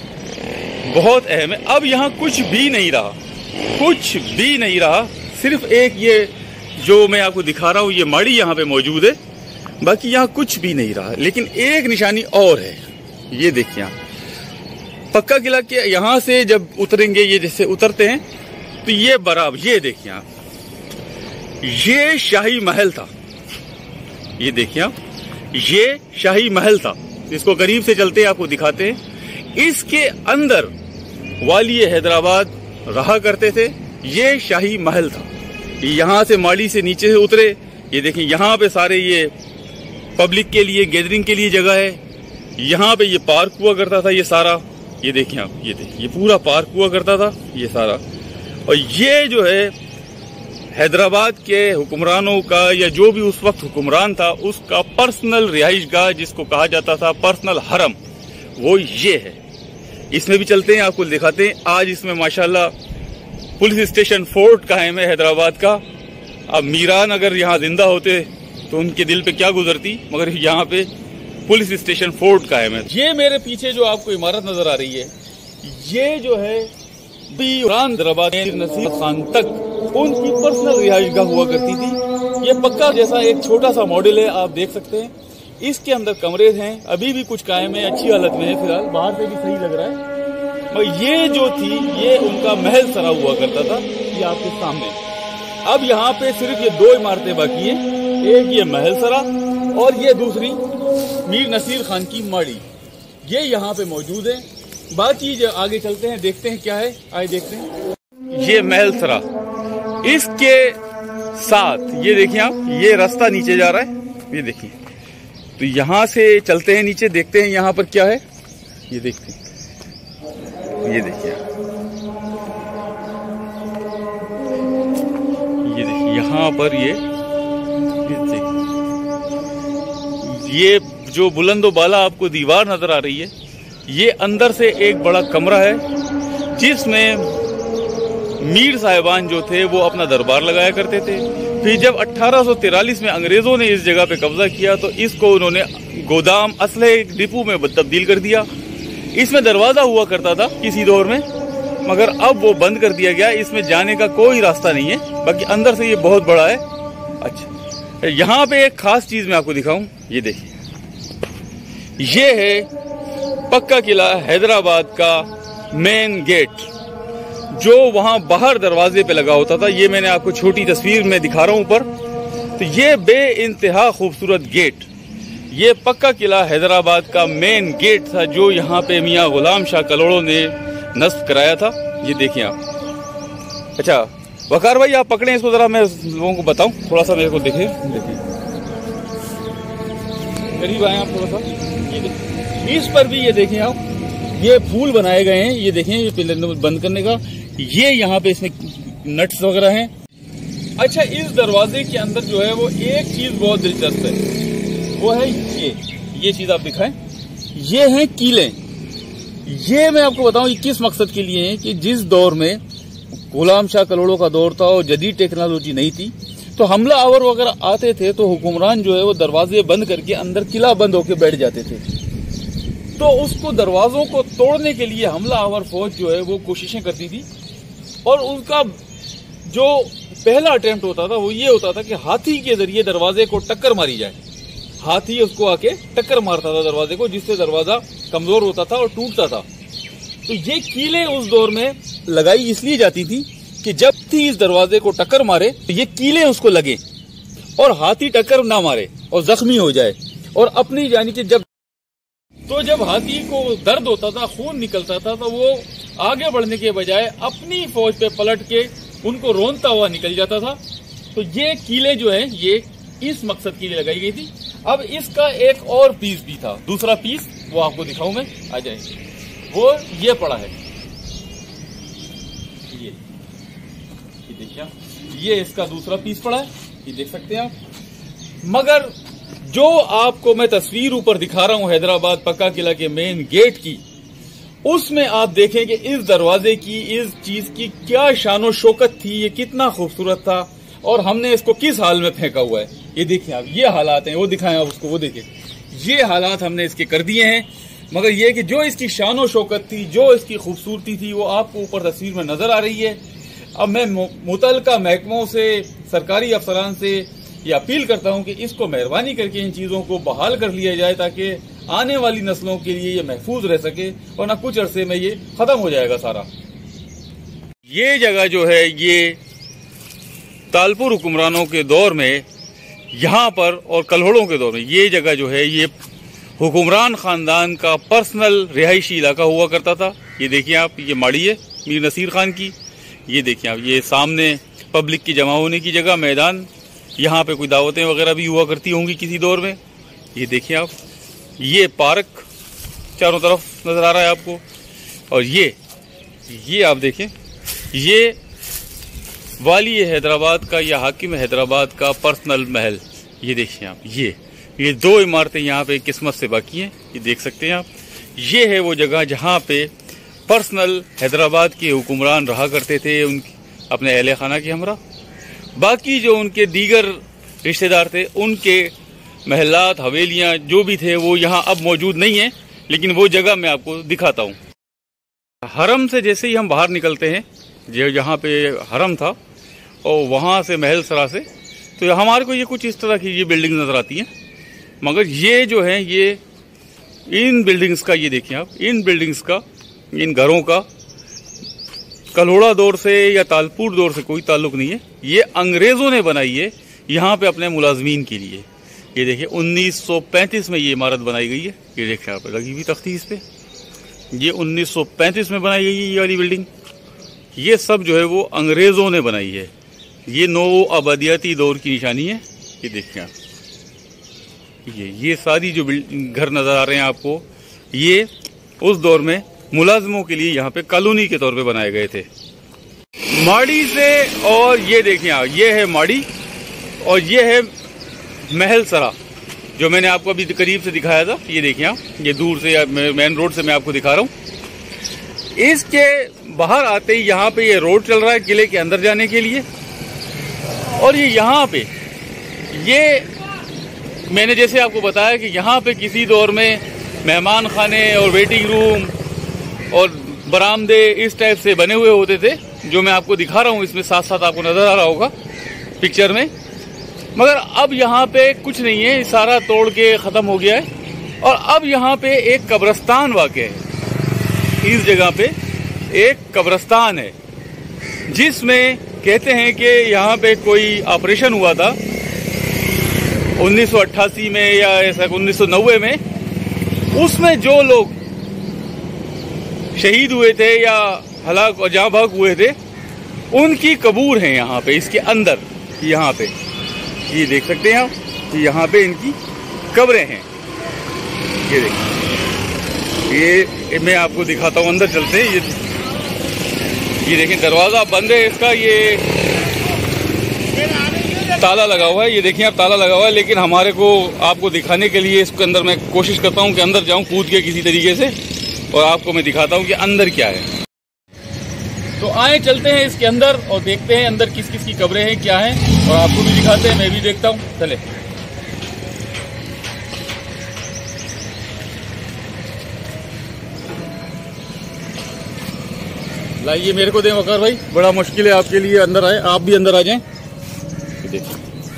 Speaker 1: बहुत अहम है। अब यहाँ कुछ भी नहीं रहा, कुछ भी नहीं रहा। सिर्फ एक ये जो मैं आपको दिखा रहा हूँ, ये माड़ी यहाँ पे मौजूद है, बाकी यहाँ कुछ भी नहीं रहा। लेकिन एक निशानी और है, ये देखिए आप, पक्का किला के यहाँ से जब उतरेंगे, ये जैसे उतरते हैं तो ये बराबर, ये देखिए आप, ये शाही महल था, ये देखिए आप, ये शाही महल था। इसको करीब से चलते हैं, आपको दिखाते हैं। इसके अंदर वाली हैदराबाद रहा करते थे, ये शाही महल था। यहाँ से माड़ी से नीचे से उतरे, ये देखिए, यहाँ पे सारे ये पब्लिक के लिए, गैदरिंग के लिए जगह है। यहाँ पे ये पार्क हुआ करता था, ये सारा, ये देखिए आप, ये देखिए, ये पूरा पार्क हुआ करता था, ये सारा। और ये जो है हैदराबाद के हुक्मरानों का, या जो भी उस वक्त हुक्मरान था, उसका पर्सनल रिहाइश गाह, जिसको कहा जाता था पर्सनल हरम, वो ये है। इसमें भी चलते हैं, आपको दिखाते हैं। आज इसमें माशाल्लाह पुलिस स्टेशन फोर्ट कायम है हैदराबाद का। अब मीरान अगर यहाँ जिंदा होते तो उनके दिल पे क्या गुजरती, मगर यहाँ पे पुलिस स्टेशन फोर्ट कायम है। ये मेरे पीछे जो आपको इमारत नजर आ रही है, ये जो है हैदराबाद नसीर खान तक उनकी पर्सनल रिहाइशगाह हुआ करती थी। ये पक्का जैसा एक छोटा सा मॉडल है, आप देख सकते हैं। इसके अंदर कमरे हैं, अभी भी कुछ कायम है, अच्छी हालत में है फिलहाल, बाहर से भी सही लग रहा है। और ये जो थी, ये उनका महल सरा हुआ करता था, ये आपके सामने। अब यहाँ पे सिर्फ ये दो इमारतें बाकी हैं, एक ये महल सरा और ये दूसरी मीर नसीर खान की माड़ी, ये यहाँ पे मौजूद है। बाकी जो आगे चलते हैं, देखते हैं क्या है, आए देखते हैं। ये महल सरा, इसके साथ ये देखिए आप, ये रास्ता नीचे जा रहा है, ये देखिए। तो यहाँ से चलते हैं नीचे, देखते हैं यहाँ पर क्या है, ये देखते हैं, ये देखिए, ये देखिए यहाँ पर ये जो बुलंदो बाला आपको दीवार नजर आ रही है, ये अंदर से एक बड़ा कमरा है, जिसमें मीर साहिबान जो थे वो अपना दरबार लगाया करते थे। फिर जब 1843 में अंग्रेजों ने इस जगह पे कब्जा किया तो इसको उन्होंने गोदाम, असले डिपो में तब्दील कर दिया। इसमें दरवाजा हुआ करता था किसी दौर में, मगर अब वो बंद कर दिया गया। इसमें जाने का कोई रास्ता नहीं है, बाकी अंदर से ये बहुत बड़ा है। अच्छा, यहाँ पे एक खास चीज मैं आपको दिखाऊं, ये देखिए, ये है पक्का किला हैदराबाद का मेन गेट, जो वहां बाहर दरवाजे पे लगा होता था। ये मैंने आपको छोटी तस्वीर में दिखा रहा हूं ऊपर। तो ये बेइंतहा खूबसूरत गेट, ये पक्का किला हैदराबाद का मेन गेट था, जो यहाँ पे मियाँ गुलाम शाह कलोड़ों ने नस्ब कराया था। ये देखिए आप। अच्छा वकार भाई, आप पकड़े इसको जरा, मैं लोगों को बताऊं, थोड़ा सा मेरे को देखिए। करीब आए आप थोड़ा सा, ये देखिए इस पर भी ये देखें आप, ये फूल बनाए गए हैं, ये देखें ये पिलर बंद करने का, ये यहाँ पे इसमें नट्स वगैरह हैं। अच्छा, इस दरवाजे के अंदर जो है वो एक चीज बहुत दिलचस्प है, वो है ये चीज आप दिखाएं, ये हैं कीले। ये मैं आपको बताऊं ये किस मकसद के लिए है कि जिस दौर में गुलाम शाह कलोड़ों का दौर था और जदीद टेक्नोलॉजी नहीं थी, तो हमला आवर वगैरह आते थे तो हुक्मरान जो है वो दरवाजे बंद करके अंदर किला बंद होकर बैठ जाते थे। तो उसको दरवाजों को तोड़ने के लिए हमला आवर फौज जो है वो कोशिशें करती थी, और उसका जो पहला अटेम्प्ट होता था वो ये होता था कि हाथी के जरिए दरवाजे को टक्कर मारी जाए। हाथी उसको आके टक्कर मारता था दरवाजे को, जिससे दरवाजा कमजोर होता था और टूटता था। तो ये कीलें उस दौर में लगाई इसलिए जाती थी कि जब थी इस दरवाजे को टक्कर मारे तो ये कीलें उसको लगे और हाथी टक्कर ना मारे और जख्मी हो जाए, और अपनी यानी कि जब हाथी को दर्द होता था, खून निकलता था, तो वो आगे बढ़ने के बजाय अपनी फौज पे पलट के उनको रोनता हुआ निकल जाता था। तो ये कीलें जो हैं ये इस मकसद के लिए लगाई गई थी। अब इसका एक और पीस भी था, दूसरा पीस, वो आपको दिखाऊं मैं, आ जाए। वो ये पड़ा है, ये देखिए, ये इसका दूसरा पीस पड़ा है, ये देख सकते हैं आप। मगर जो आपको मैं तस्वीर ऊपर दिखा रहा हूं हैदराबाद पक्का किला के मेन गेट की, उसमें आप देखें कि इस दरवाजे की, इस चीज की क्या शानो शौकत थी, ये कितना खूबसूरत था, और हमने इसको किस हाल में फेंका हुआ है। ये देखिए आप, ये हालात हैं, वो दिखाएं आप उसको, वो देखिए ये हालात हमने इसके कर दिए हैं। मगर ये कि जो इसकी शानो शौकत थी, जो इसकी खूबसूरती थी, वो आपको ऊपर तस्वीर में नजर आ रही है। अब मैं मुतल्लिका महकमों से, सरकारी अफसरान से ये अपील करता हूं कि इसको मेहरबानी करके इन चीजों को बहाल कर लिया जाए, ताकि आने वाली नस्लों के लिए ये महफूज रह सके, और ना कुछ अरसे में ये खत्म हो जाएगा सारा। ये जगह जो है ये तालपुर हुक्मरानों के दौर में, यहाँ पर, और कल्हड़ों के दौर में, ये जगह जो है ये हुक्मरान खानदान का पर्सनल रिहायशी इलाका हुआ करता था। ये देखिए आप, ये माड़ी है मीर नसीर खान की, ये देखिए आप, ये सामने पब्लिक की जमा होने की जगह, मैदान, यहाँ पे कोई दावतें वगैरह भी हुआ करती होंगी किसी दौर में। ये देखिए आप, ये पार्क चारों तरफ नजर आ रहा है आपको, और ये आप देखें, ये वाली हैदराबाद का या हाकिम हैदराबाद का पर्सनल महल। ये देखिए आप, ये दो इमारतें यहाँ पे किस्मत से बाकी हैं, ये देख सकते हैं आप। ये है वो जगह जहाँ पे पर्सनल हैदराबाद के हुक्मरान रहा करते थे, उनके अपने अहले खाना के हमरा। बाकी जो उनके दीगर रिश्तेदार थे, उनके महलात, हवेलियां जो भी थे, वो यहाँ अब मौजूद नहीं है, लेकिन वो जगह मैं आपको दिखाता हूँ। हरम से जैसे ही हम बाहर निकलते हैं, जो जहाँ पे हरम था, और वहाँ से महल सरा से, तो हमारे को ये कुछ इस तरह की ये बिल्डिंग नजर आती हैं। मगर ये जो है, ये इन बिल्डिंग्स का, ये देखिए आप, इन बिल्डिंग्स का, इन घरों का कल्होड़ा दौर से या तालपुर दौर से कोई ताल्लुक नहीं है। ये अंग्रेजों ने बनाई है यहाँ पे अपने मुलाजमीन के लिए। ये देखिए 1935 में ये इमारत बनाई गई है, ये देखिए आप, लगी हुई तख्ती इस पे, ये 1935 में बनाई गई है ये वाली बिल्डिंग। ये सब जो है वो अंग्रेजों ने बनाई है, ये नौ आबादियाती दौर की निशानी है। ये देखिए आप, ये सारी जो घर नजर आ रहे हैं आपको, ये उस दौर में मुलाजमों के लिए यहाँ पे कॉलोनी के तौर पे बनाए गए थे। माड़ी से, और ये देखिए आप, ये है माड़ी, और ये है महल सरा, जो मैंने आपको अभी करीब से दिखाया था। ये देखिए आप, ये दूर से मेन रोड से मैं आपको दिखा रहा हूँ। इसके बाहर आते ही यहाँ पे ये रोड चल रहा है किले के अंदर जाने के लिए, और ये यहाँ पे, ये मैंने जैसे आपको बताया कि यहाँ पे किसी दौर में मेहमान खाने और वेटिंग रूम और बरामदे इस टाइप से बने हुए होते थे, जो मैं आपको दिखा रहा हूँ, इसमें साथ साथ आपको नजर आ रहा होगा पिक्चर में। मगर अब यहाँ पे कुछ नहीं है, सारा तोड़ के खत्म हो गया है, और अब यहाँ पे एक कब्रिस्तान वाक़ है। इस जगह पे एक कब्रिस्तान है, जिसमें कहते हैं कि यहाँ पे कोई ऑपरेशन हुआ था 1988 में या ऐसा 1990 में, उसमें जो लोग शहीद हुए थे या हलाक और जाँ भाग हुए थे, उनकी कबूर है यहाँ पे, इसके अंदर, यहाँ पे ये देख सकते हैं आप, यहाँ पे इनकी कब्रें हैं। ये देखिए, ये मैं आपको दिखाता हूँ, अंदर चलते हैं। ये देखिए दरवाजा बंद है इसका, ये ताला लगा हुआ है। ये देखिए आप, ताला लगा हुआ है, लेकिन हमारे को आपको दिखाने के लिए इसके अंदर मैं कोशिश करता हूँ कि अंदर जाऊँ कूद के किसी तरीके से, और आपको मैं दिखाता हूँ कि अंदर क्या है। तो आए चलते हैं इसके अंदर और देखते हैं अंदर किस किस की कब्रें हैं, क्या हैं, और आपको भी दिखाते हैं, मैं भी देखता हूँ। चले लाइए, मेरे को दें वकार भाई, बड़ा मुश्किल है आपके लिए, अंदर आए, आप भी अंदर आ जाएं। देखिए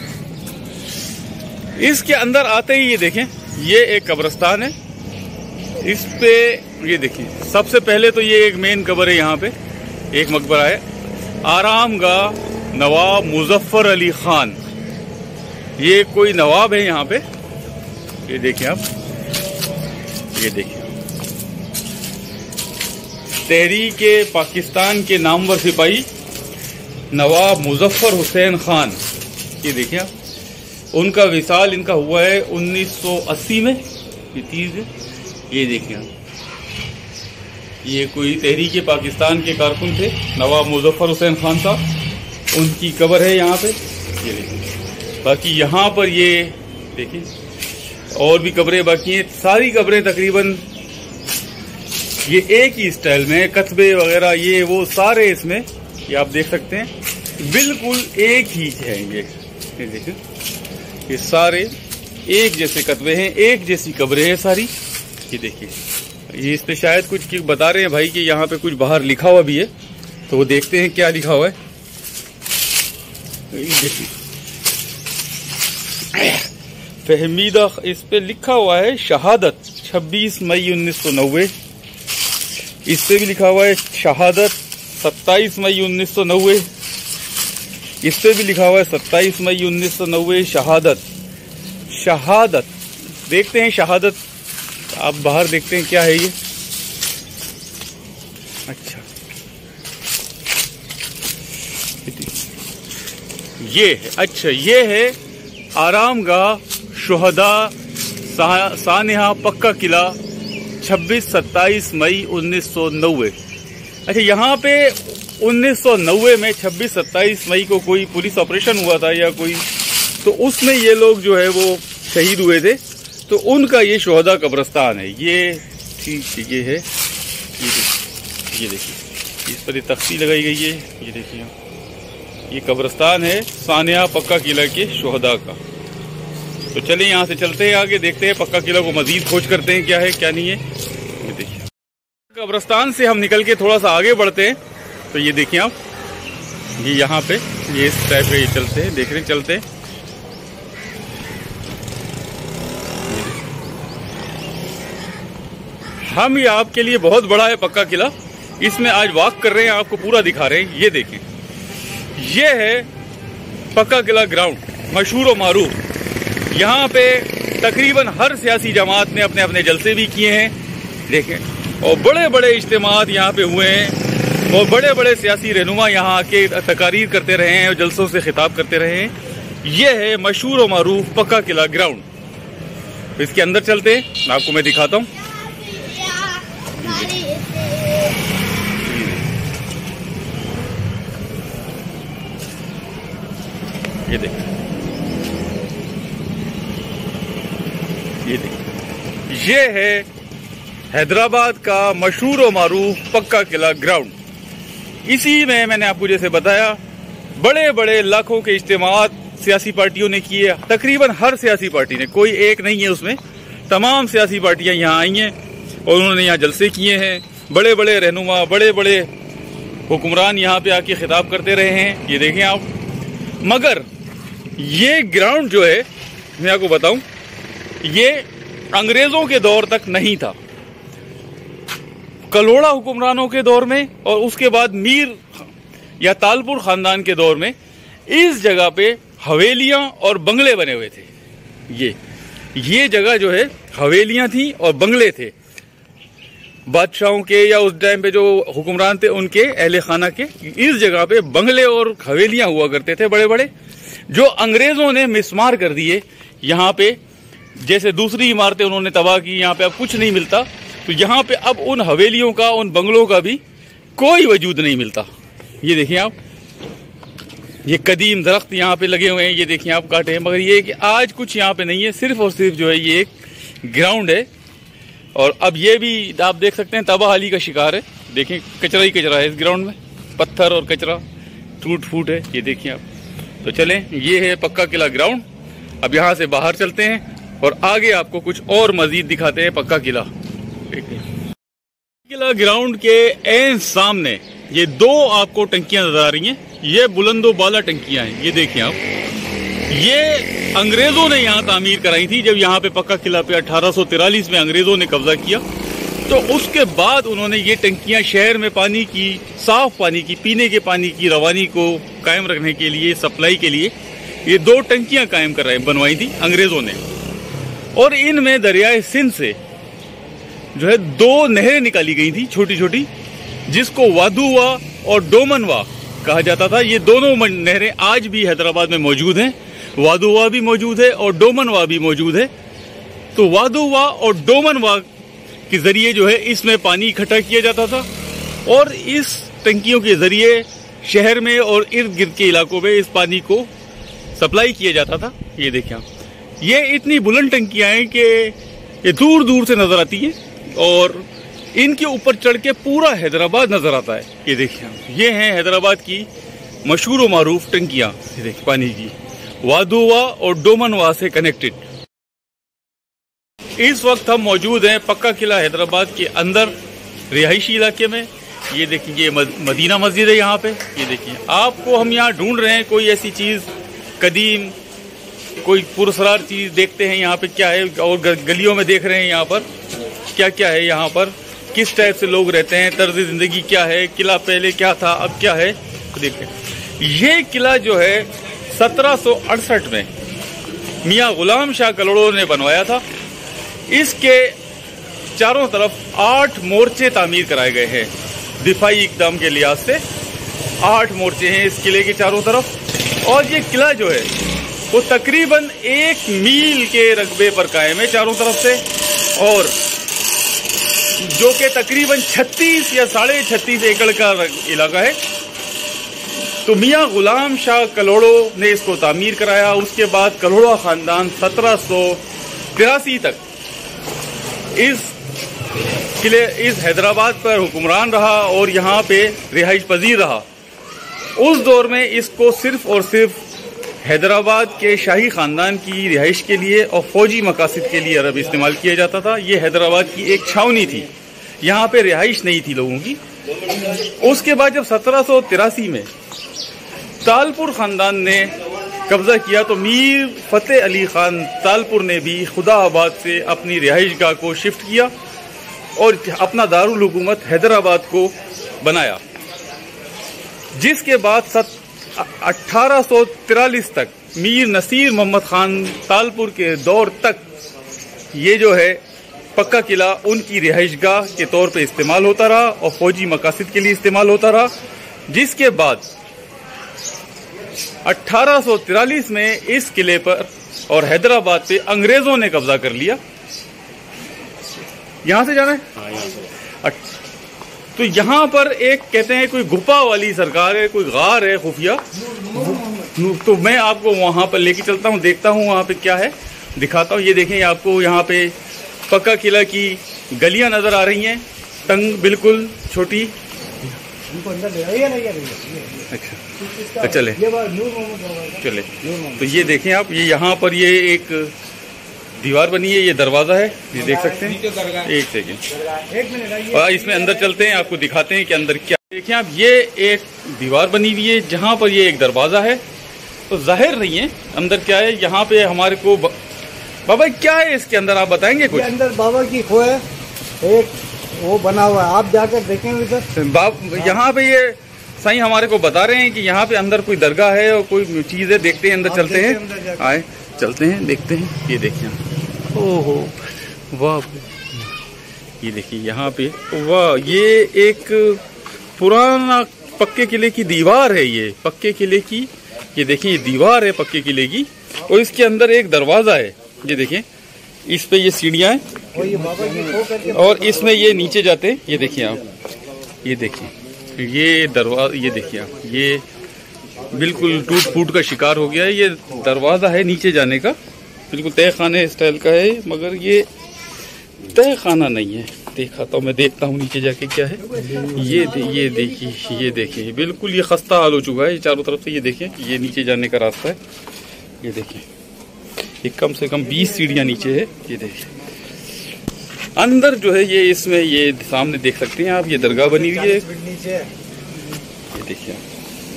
Speaker 1: इसके अंदर आते ही ये देखें, ये एक कब्रिस्तान है। इस पे ये देखिए, सबसे पहले तो ये एक मेन कब्र है, यहाँ पे एक मकबरा है, आरामगाह नवाब मुजफ्फर अली खान। ये कोई नवाब है यहाँ पे, ये देखिए आप, ये देखिए तहरीके पाकिस्तान के नामवर सिपाही नवाब मुजफ्फर हुसैन खान। ये देखिए आप, उनका विसाल इनका हुआ है 1980 में, ये चीज है। ये देखिए आप, ये कोई तहरीके पाकिस्तान के कारकुन थे नवाब मुजफ्फर हुसैन खान साहब, उनकी कब्र है यहाँ पे। ये देखिए, बाकी यहाँ पर ये देखिए और भी कब्रें बाकी हैं, सारी कब्रें तकरीबन ये एक ही स्टाइल में, कस्बे वगैरह ये वो सारे इसमें, ये आप देख सकते हैं, बिल्कुल एक ही है। ये देखिए, ये सारे एक जैसे कस्बे हैं, एक जैसी कब्रें हैं सारी। ये देखिए, ये इस पे शायद कुछ बता रहे हैं भाई कि यहाँ पे कुछ बाहर लिखा हुआ भी है, तो वो देखते हैं क्या लिखा हुआ है। फहमीदा, इस पे लिखा हुआ है शहादत 26 मई 1990। इस पे भी लिखा हुआ है शहादत 27 मई 1990। इस पे भी लिखा हुआ है 27 मई 1990 शहादत। शहादत देखते हैं, शहादत आप बाहर देखते हैं क्या है ये। अच्छा, ये है, अच्छा ये है आरामगाह शुहदा सानिहा पक्का किला 26-27 मई 1990। अच्छा, यहाँ पे 1990 में 26-27 मई को कोई पुलिस ऑपरेशन हुआ था या कोई, तो उसमें ये लोग जो है वो शहीद हुए थे, तो उनका ये शुहदा कब्रिस्तान है। ये ठीक ये है, ये देखिए इस पर तख्ती लगाई गई है। ये देखिए, ये कब्रिस्तान है सानिया पक्का किला के शुहदा का। तो चलिए यहाँ से चलते हैं आगे, देखते हैं पक्का किला को मजीद खोज करते हैं क्या है क्या नहीं है। ये देखिए, कब्रिस्तान से हम निकल के थोड़ा सा आगे बढ़ते हैं, तो ये देखिए आप, ये यहाँ पे ये इस टाइप पे ये चलते हैं, देख रहे हैं चलते हैं। हम ये आपके लिए बहुत बड़ा है पक्का किला, इसमें आज वॉक कर रहे हैं, आपको पूरा दिखा रहे हैं। ये देखें, ये है पक्का किला ग्राउंड, मशहूर और मारूफ। यहाँ पे तकरीबन हर सियासी जमात ने अपने अपने जलसे भी किए हैं, देखें, और बड़े बड़े इज्तिमात यहाँ पे हुए हैं, और बड़े बड़े सियासी रहनुमा यहाँ आके तकारीर करते रहे हैं और जलसों से खिताब करते रहे हैं। ये है मशहूर और मारूफ पक्का किला ग्राउंड। इसके अंदर चलते हैं, आपको मैं दिखाता हूँ। ये देखिए, ये देखिए, ये है हैदराबाद का मशहूर और मारूफ पक्का किला ग्राउंड। इसी में मैंने आपको जैसे बताया, बड़े बड़े लाखों के इज्तिमात सियासी पार्टियों ने किए, तकरीबन हर सियासी पार्टी ने, कोई एक नहीं है उसमें, तमाम सियासी पार्टियां यहाँ आई हैं और उन्होंने यहाँ जलसे किए हैं। बड़े बड़े रहनुमा, बड़े बड़े हुक्मरान यहाँ पे आके खिताब करते रहे हैं। ये देखें आप, मगर ये ग्राउंड जो है, मैं आपको बताऊं, ये अंग्रेजों के दौर तक नहीं था, कलोड़ा हुक्मरानों के दौर में और उसके बाद मीर या तालपुर खानदान के दौर में इस जगह पे हवेलियां और बंगले बने हुए थे। ये जगह जो है हवेलियां थी और बंगले थे, बादशाहों के या उस टाइम पे जो हुक्मरान थे उनके अहले खाना के, इस जगह पे बंगले और हवेलियां हुआ करते थे बड़े बड़े, जो अंग्रेजों ने मिसमार कर दिए। यहाँ पे जैसे दूसरी इमारतें उन्होंने तबाह की, यहाँ पे अब कुछ नहीं मिलता। तो यहाँ पे अब उन हवेलियों का, उन बंगलों का भी कोई वजूद नहीं मिलता। ये देखिए आप, ये कदीम दरख्त यहाँ पे लगे हुए हैं, ये देखिए आप काटे हैं, मगर ये कि आज कुछ यहाँ पे नहीं है, सिर्फ और सिर्फ जो है ये एक ग्राउंड है। और अब ये भी आप देख सकते हैं तबाहाली का शिकार है। देखें कचरा ही कचरा है इस ग्राउंड में, पत्थर और कचरा टूट फूट है, ये देखिए आप। तो चलें, ये है पक्का किला ग्राउंड। अब यहाँ से बाहर चलते हैं और आगे आपको कुछ और मजीद दिखाते हैं पक्का किला। देखिए किला ग्राउंड के एन सामने ये दो आपको टंकियां नजर आ रही हैं, ये बुलंदो बाला टंकियां हैं। ये देखिए आप, ये अंग्रेजों ने यहाँ तामीर कराई थी। जब यहाँ पे पक्का किला पे 1843 में अंग्रेजों ने कब्जा किया, तो उसके बाद उन्होंने ये टंकियां शहर में पानी की, साफ पानी की, पीने के पानी की रवानी को कायम रखने के लिए, सप्लाई के लिए ये दो टंकियां कायम बनवाई थी अंग्रेजों ने। और इनमें दरियाए सिंध से जो है दो नहरें निकाली गई थी छोटी छोटी, जिसको वादुवा और डोमनवा कहा जाता था। ये दोनों नहरें आज भी हैदराबाद में मौजूद हैं। वादुवा भी मौजूद है और डोमनवा भी मौजूद है। तो वादुवा और डोमनवा के जरिए जो है इसमें पानी इकट्ठा किया जाता था और इस टंकियों के जरिए शहर में और इर्द गिर्द के इलाकों में इस पानी को सप्लाई किया जाता था। ये देखिए आप, ये इतनी बुलंद टंकियां हैं कि ये दूर दूर से नजर आती हैं और इनके ऊपर चढ़ के पूरा हैदराबाद नजर आता है। ये देखिए, ये हैं हैदराबाद की मशहूर व मारूफ टंकियां, ये देखिए पानी की, वादुवा और डोमनवा से कनेक्टेड। इस वक्त हम मौजूद हैं पक्का किला हैदराबाद के अंदर रिहायशी इलाके में। ये देखिए, ये मदीना मस्जिद है यहाँ पे। ये देखिए, आपको हम यहाँ ढूंढ रहे हैं कोई ऐसी चीज कदीम, कोई पुरसरार चीज देखते हैं यहाँ पे क्या है, और गलियों में देख रहे हैं यहाँ पर क्या क्या है, यहाँ पर किस टाइप से लोग रहते हैं, तर्ज जिंदगी क्या है, किला पहले क्या था अब क्या है। तो देखिए, ये किला जो है 1768 में मियाँ गुलाम शाह कलोड़ों ने बनवाया था। इसके चारों तरफ 8 मोर्चे तामीर कराए गए हैं। दिफाई इकदाम के लिहाज से 8 मोर्चे हैं इस किले के चारों तरफ। और ये किला जो है वो तकरीबन 1 मील के रकबे पर कायम है चारों तरफ से, और जो कि तकरीबन 36 या 36.5 एकड़ का इलाका है। तो मियाँ गुलाम शाह कलोड़ों ने इसको तामीर कराया। उसके बाद कलोड़ा खानदान 1783 तक इस हैदराबाद पर हुक्मरान रहा और यहाँ पे रिहाइश पजीर रहा। उस दौर में इसको सिर्फ और सिर्फ हैदराबाद के शाही खानदान की रिहाइश के लिए और फौजी मकासद के लिए अरब इस्तेमाल किया जाता था। ये हैदराबाद की एक छावनी थी, यहाँ पे रिहाइश नहीं थी लोगों की। उसके बाद जब 1783 में तालपुर खानदान ने कब्जा किया, तो मीर फतेह अली खान तालपुर ने भी खुदाआबाद से अपनी रिहाइश गाह को शिफ्ट किया और अपना दारुल हुकूमत हैदराबाद को बनाया। जिसके बाद 1843 तक मीर नसीर मोहम्मद खान तालपुर के दौर तक ये जो है पक्का किला उनकी रिहाइशगाह के तौर पे इस्तेमाल होता रहा और फौजी मकासद के लिए इस्तेमाल होता रहा। जिसके बाद 1843 में इस किले पर और हैदराबाद पे अंग्रेजों ने कब्जा कर लिया। यहां से जाना है?
Speaker 2: हाँ, यहाँ से।
Speaker 1: तो यहाँ पर एक कहते हैं कोई गुफा वाली सरकार है, कोई गार है खुफिया। तो मैं आपको वहां पर लेके चलता हूँ, देखता हूँ वहां पे क्या है, दिखाता हूँ। ये देखें, आपको यहाँ पे पक्का किला की गलियां नजर आ रही हैं, तंग बिल्कुल छोटी। अच्छा, तो चले तो ये देखें आप, ये यहाँ पर ये एक दीवार बनी है, ये दरवाजा है, ये देख सकते हैं। एक सेकेंड, और इसमें अंदर चलते हैं, आपको दिखाते हैं कि अंदर क्या। देखें आप, ये एक दीवार बनी हुई है जहाँ पर ये एक दरवाजा है। तो जाहिर नहीं है अंदर क्या है। यहाँ पे हमारे को बाबा क्या है इसके अंदर, आप बताएंगे कुछ?
Speaker 3: अंदर बाबा की खो है, एक वो बना हुआ है, आप जाकर देखेंगे सर।
Speaker 1: यहाँ पे ये साईं हमारे को बता रहे हैं कि यहाँ पे अंदर कोई दरगाह है और कोई चीज है। देखते हैं, अंदर चलते हैं, आए चलते हैं, देखते हैं। ये देखिए, ओहो वाह, ये देखिए यहाँ पे, वाह, ये एक पुराना पक्के किले की दीवार है। ये पक्के किले की, ये देखिए, ये दीवार है पक्के किले की, और इसके अंदर एक दरवाजा है। ये देखिए, इस पे ये सीढ़ियाँ हैं
Speaker 3: और ये बाबा जी सो करके
Speaker 1: और इसमें ये नीचे जाते हैं। ये देखिए आप, ये देखिए ये दरवाजा, ये देखिए आप, ये बिल्कुल टूट फूट का शिकार हो गया है। ये दरवाजा है नीचे जाने का, बिल्कुल तय खाने स्टाइल का है, मगर ये तय खाना नहीं है। दिखाता हूँ, मैं देखता हूँ नीचे जाके क्या है। ये देखिए बिल्कुल ये खस्ता हाल हो चुका है चारों तरफ से। ये देखिए ये नीचे जाने का रास्ता है। ये देखिए ये कम से कम 20 सीढ़ियाँ नीचे है। ये देखिए अंदर जो है ये, इसमें ये सामने देख सकते हैं आप, ये दरगाह बनी हुई है। ये देखिए आप,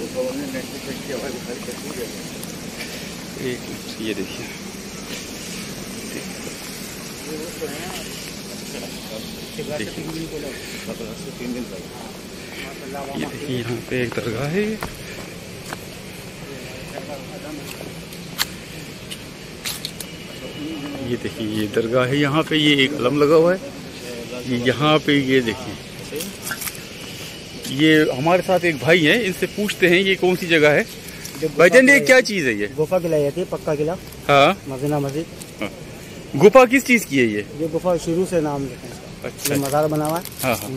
Speaker 1: एक मिनट, ये देखिए ये देखिए यहाँ पे एक दरगाह है। ये देखिए ये दरगाह है, यहाँ पे ये एक अलम लगा हुआ है। ये यहाँ पे ये देखिए, ये हमारे साथ एक भाई हैं, इनसे पूछते हैं ये कौन सी जगह है। भाईजान ये क्या चीज है? ये
Speaker 3: गुफा खिलाई जाती है, पक्का किला।
Speaker 1: हाँ,
Speaker 3: मदीना मस्जिद।
Speaker 1: गुफा किस चीज की है ये?
Speaker 3: गुफा शुरू से नाम लेते हैं इसका।
Speaker 1: अच्छा,
Speaker 3: मज़ार बना हुआ है।
Speaker 1: हाँ हाँ।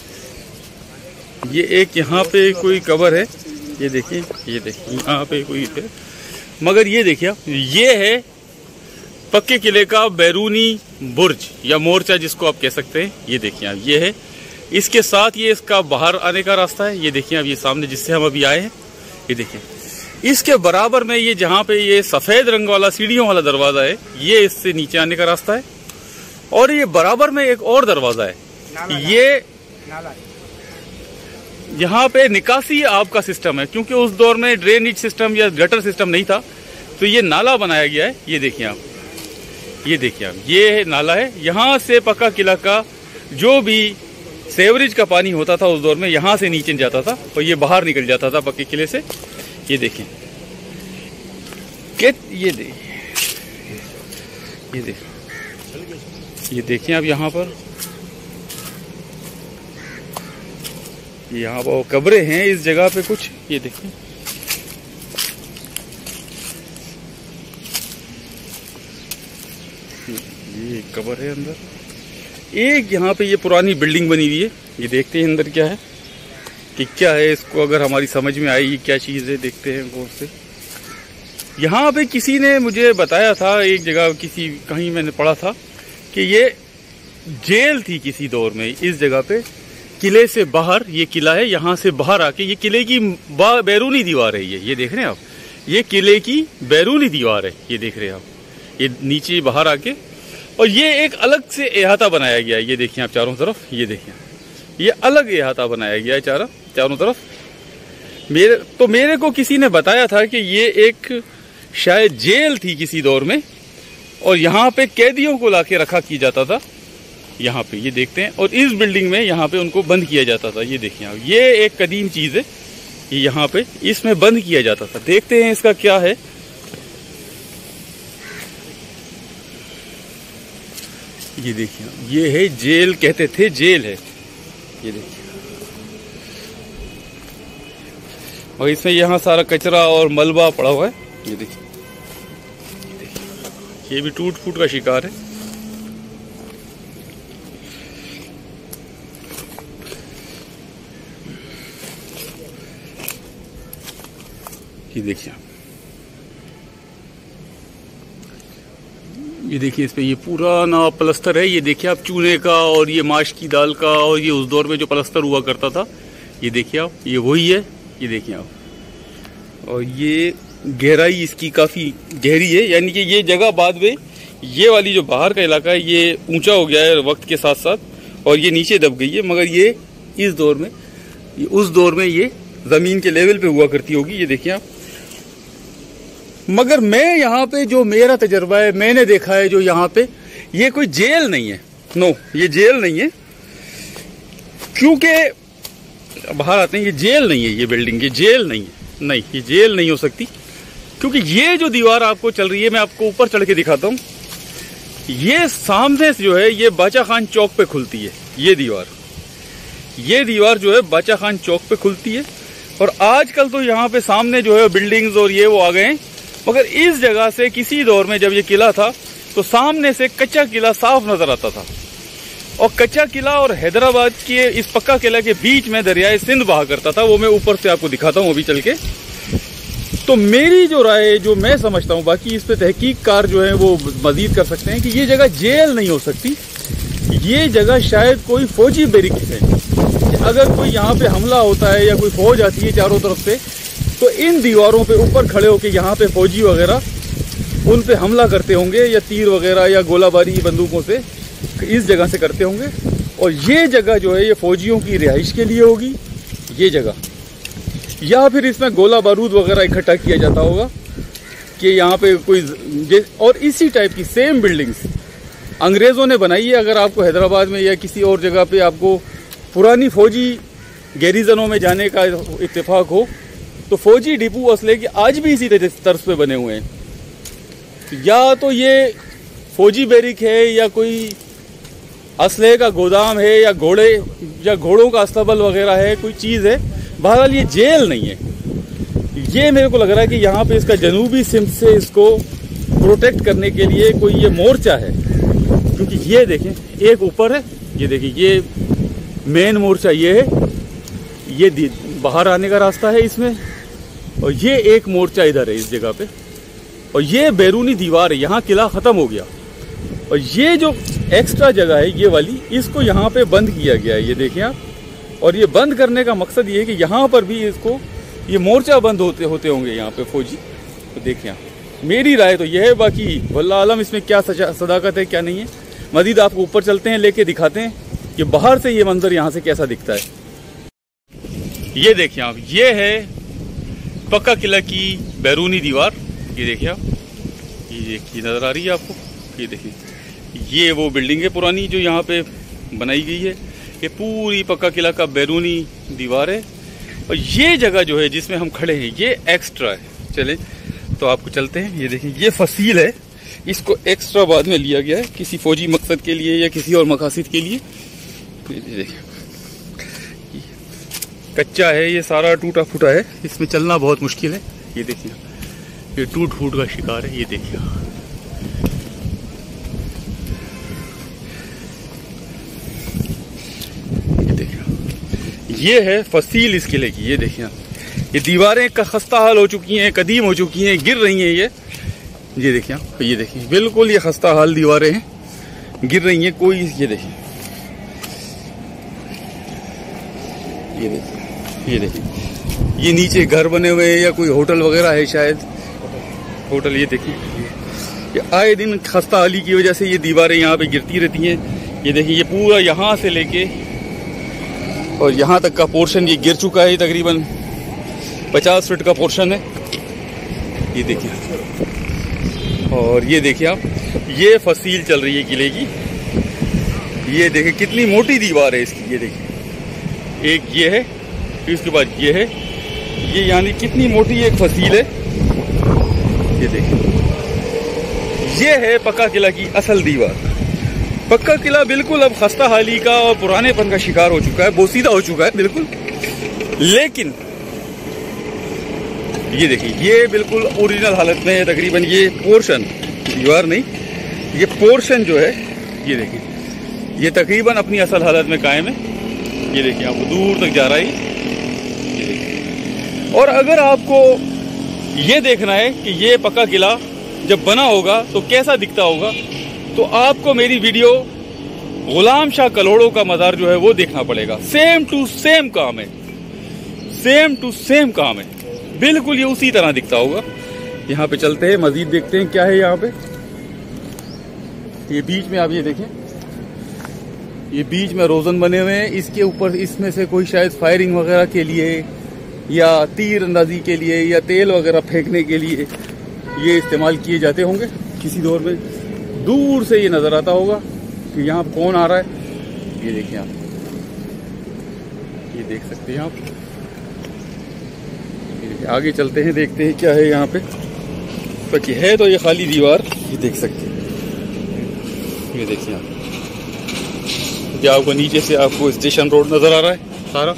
Speaker 1: ये एक यहाँ पे कोई कब्र है। ये देखिए यहाँ पे कोई है, मगर ये देखिए ये है पक्के किले का बैरूनी बुर्ज या मोर्चा जिसको आप कह सकते हैं। ये देखिए आप, ये है, इसके साथ ये इसका बाहर आने का रास्ता है। ये देखिए आप, ये सामने जिससे हम अभी आए हैं, ये देखिए इसके बराबर में ये जहाँ पे ये सफेद रंग वाला सीढ़ियों वाला दरवाजा है, ये इससे नीचे आने का रास्ता है। और ये बराबर में एक और दरवाजा है, ये यहाँ पे निकासी आब का सिस्टम है, क्योंकि उस दौर में ड्रेनेज सिस्टम या गटर सिस्टम नहीं था, तो ये नाला बनाया गया है। ये देखिए आप, ये नाला है। यहाँ से पक्का किला का जो भी सेवरेज का पानी होता था उस दौर में, यहाँ से नीचे जाता था और ये बाहर निकल जाता था पक्के किले से। ये देखें, ये देखिए आप, यहाँ पर कब्रें हैं इस जगह पे कुछ। ये देखिए ये कब्र है अंदर। एक यहाँ पे ये पुरानी बिल्डिंग बनी हुई है। ये देखते हैं अंदर क्या है, कि क्या है, इसको अगर हमारी समझ में आई क्या चीज़ है, देखते हैं गौर से। यहाँ पे किसी ने मुझे बताया था, एक जगह कहीं मैंने पढ़ा था कि ये जेल थी किसी दौर में। इस जगह पे किले से बाहर, ये किला है, यहाँ से बाहर आके ये किले की बैरूनी दीवार है। ये देख रहे हैं आप, ये किले की बैरूनी दीवार है। ये देख रहे हैं आप, ये नीचे बाहर आके, और ये एक अलग से अहाता बनाया गया है। ये देखिए आप चारों तरफ, ये देखिए ये अलग अहाता बनाया गया है चारों तरफ। मेरे को किसी ने बताया था कि ये एक शायद जेल थी किसी दौर में, और यहाँ पे कैदियों को लाके रखा किया जाता था। यहाँ पे ये देखते हैं, और इस बिल्डिंग में यहाँ पे उनको बंद किया जाता था। ये देखिए आप, ये एक कदीम चीज है, ये यहाँ पे इसमें बंद किया जाता था। देखते हैं इसका क्या है। ये देखिए, ये है जेल, कहते थे जेल है। ये देखिए, और इसमें यहाँ सारा कचरा और मलबा पड़ा हुआ है। ये देखिए, ये भी टूट फूट का शिकार है। ये देखिए, ये देखिए इस पे ये पुराना प्लस्तर है। ये देखिए आप, चूने का और ये माश की दाल का, और ये उस दौर में जो प्लस्तर हुआ करता था। ये देखिए आप, ये वही है। ये देखिए आप, और ये गहराई इसकी काफ़ी गहरी है, यानी कि ये जगह बाद में, ये वाली जो बाहर का इलाका है, ये ऊंचा हो गया है वक्त के साथ साथ, और ये नीचे दब गई है। मगर ये इस दौर में, ये उस दौर में ये ज़मीन के लेवल पे हुआ करती होगी। ये देखिए आप, मगर मैं यहाँ पे जो मेरा तजर्बा है, मैंने देखा है जो यहाँ पे, ये कोई जेल नहीं है। नो, ये जेल नहीं है, क्योंकि बाहर आते हैं, ये जेल नहीं है। ये बिल्डिंग, ये जेल नहीं है। नहीं, ये जेल नहीं हो सकती, क्योंकि ये जो दीवार आपको चल रही है, मैं आपको ऊपर चढ़ के दिखाता हूँ। ये सामने से जो है, ये बाचा खान चौक पे खुलती है। ये दीवार जो है बाचा खान चौक पे खुलती है। और आजकल तो यहाँ पे सामने जो है बिल्डिंग्स और ये वो आ गए हैं, मगर इस जगह से किसी दौर में जब ये किला था, तो सामने से कच्चा किला साफ नजर आता था। और कच्चा किला और हैदराबाद के इस पक्का किला के बीच में दरियाए सिंध बहा करता था। वो मैं ऊपर से आपको दिखाता हूँ अभी चल के। तो मेरी जो राय, जो मैं समझता हूँ, बाकी इस पे तहकीककार जो है वो मजीद कर सकते हैं, कि ये जगह जेल नहीं हो सकती। ये जगह शायद कोई फौजी बैरिकेड है। अगर कोई यहाँ पे हमला होता है या कोई फौज आती है चारों तरफ से, तो इन दीवारों पे ऊपर खड़े होकर यहाँ पे फौजी वगैरह उन पे हमला करते होंगे, या तीर वगैरह या गोलाबारी बंदूकों से इस जगह से करते होंगे। और ये जगह जो है ये फौजियों की रिहाइश के लिए होगी ये जगह, या फिर इसमें गोला बारूद वगैरह इकट्ठा किया जाता होगा कि यहाँ पे कोई। और इसी टाइप की सेम बिल्डिंग्स अंग्रेजों ने बनाई है। अगर आपको हैदराबाद में या किसी और जगह पे आपको पुरानी फौजी गैरिजनों में जाने का इत्तेफाक हो, तो फौजी डिपो असले के आज भी इसी तर्ज पे बने हुए हैं। या तो ये फौजी बैरिक है, या कोई असले का गोदाम है, या घोड़ों का अस्तबल वगैरह है, कोई चीज़ है। बहरहाल ये जेल नहीं है। ये मेरे को लग रहा है कि यहाँ पे इसका जनूबी सिंध से इसको प्रोटेक्ट करने के लिए कोई ये मोर्चा है। क्योंकि ये देखें, एक ऊपर है, ये देखिए ये मेन मोर्चा ये है, ये बाहर आने का रास्ता है इसमें, और ये एक मोर्चा इधर है इस जगह पे, और ये बैरूनी दीवार है। यहाँ किला खत्म हो गया, और ये जो एक्स्ट्रा जगह है ये वाली, इसको यहाँ पे बंद किया गया है, ये देखें आप। और ये बंद करने का मकसद ये है कि यहाँ पर भी इसको ये मोर्चा बंद होते होंगे यहाँ पे फौजी। तो देखें आप, मेरी राय तो ये है, बाकी वल्लाह आलम इसमें क्या सदाकत है क्या नहीं है। मजीद आपको ऊपर चलते हैं, लेके दिखाते हैं कि बाहर से ये मंजर यहाँ से कैसा दिखता है। ये देखिए आप, ये है पक्का किला की बैरूनी दीवार। ये देखिए आप, ये नजर आ रही है आपको, ये देखिए ये वो बिल्डिंग है पुरानी जो यहाँ पे बनाई गई है। ये पूरी पक्का किला का बैरूनी दीवार है, और ये जगह जो है जिसमें हम खड़े हैं ये एक्स्ट्रा है। चलें तो आपको चलते हैं। ये देखिए ये फसील है, इसको एक्स्ट्रा बाद में लिया गया है किसी फौजी मकसद के लिए या किसी और मकासद के लिए। देखिए कच्चा है, ये सारा टूटा फूटा है, इसमें चलना बहुत मुश्किल है। ये देखिए ये टूट फूट का शिकार है। ये देखिए ये है फसील इस किले की। ये देखिए ये दीवारें खस्ता हाल हो चुकी हैं, कदीम हो चुकी हैं, गिर रही हैं ये देखिए आप, ये देखिए बिल्कुल ये खस्ता हाल दीवारें हैं, गिर रही हैं कोई। ये देखिए ये देखिए ये नीचे घर बने हुए हैं या कोई होटल वगैरह है शायद, होटल। ये देखिए ये आए दिन खस्ता हाली की वजह से ये दीवारें यहाँ पे गिरती रहती हैं। ये देखिए ये पूरा यहाँ से लेके और यहाँ तक का पोर्शन ये गिर चुका है, तकरीबन 50 फीट का पोर्शन है। ये देखिए, और ये देखिए आप, ये फसील चल रही है किले की। ये देखिए कितनी मोटी दीवार है इसकी। ये देखिए एक ये है, फिर उसके बाद ये है, ये यानी कितनी मोटी एक फसील है। ये देखिए ये है पक्का किला की असल दीवार। पक्का किला बिल्कुल अब खस्ता हाली का और पुरानेपन का शिकार हो चुका है, बोसीदा हो चुका है बिल्कुल। लेकिन ये देखिए ये बिल्कुल ओरिजिनल हालत में है तकरीबन। ये पोर्शन, दीवार नहीं, ये पोर्शन जो है ये देखिए ये तकरीबन अपनी असल हालत में कायम है। ये देखिए आपको दूर तक जा रहा है। ये देखिए, और अगर आपको ये देखना है कि ये पक्का किला जब बना होगा तो कैसा दिखता होगा, तो आपको मेरी वीडियो गुलाम शाह कलोड़ों का मज़ार जो है वो देखना पड़ेगा। सेम टू सेम काम है, सेम टू सेम काम है, बिल्कुल ये उसी तरह दिखता होगा। यहाँ पे चलते हैं, मजीद देखते हैं क्या है यहाँ पे। ये बीच में आप ये देखें, ये बीच में रोजन बने हुए हैं। इसके ऊपर इसमें से कोई शायद फायरिंग वगैरह के लिए या तीर अंदाजी के लिए या तेल वगैरह फेंकने के लिए ये इस्तेमाल किए जाते होंगे किसी दौर में। दूर से ये नजर आता होगा कि यहाँ पर कौन आ रहा है। ये देखिए आप, ये देख सकते हैं आप। आगे चलते हैं, देखते हैं क्या है यहाँ पे। बाकी है तो ये खाली दीवार, ये देख सकते हैं। ये देखिए आप, क्या आपको नीचे से आपको स्टेशन रोड नजर आ रहा है सारा।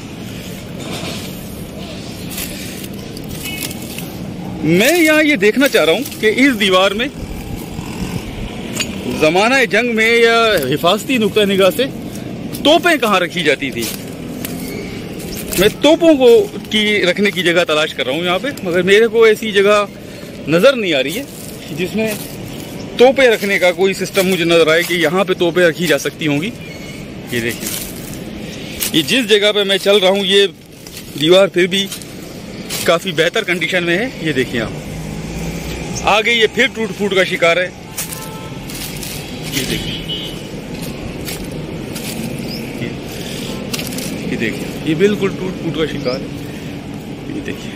Speaker 1: मैं यहाँ ये देखना चाह रहा हूँ कि इस दीवार में जमाना जंग में या हिफाजती नुक्ता निगाह से तोपें कहाँ रखी जाती थी। मैं तोपों को की रखने की जगह तलाश कर रहा हूँ यहाँ पे, मगर मेरे को ऐसी जगह नज़र नहीं आ रही है जिसमें तोपें रखने का कोई सिस्टम मुझे नजर आए कि यहाँ पे तोपें रखी जा सकती होंगी। ये देखिए, ये जिस जगह पे मैं चल रहा हूँ ये दीवार फिर भी काफ़ी बेहतर कंडीशन में है। ये देखिए आप, आगे ये फिर टूट फूट का शिकार है। ये देखिए, ये देखिए, ये बिल्कुल टूट फूट का शिकार है। ये देखिए,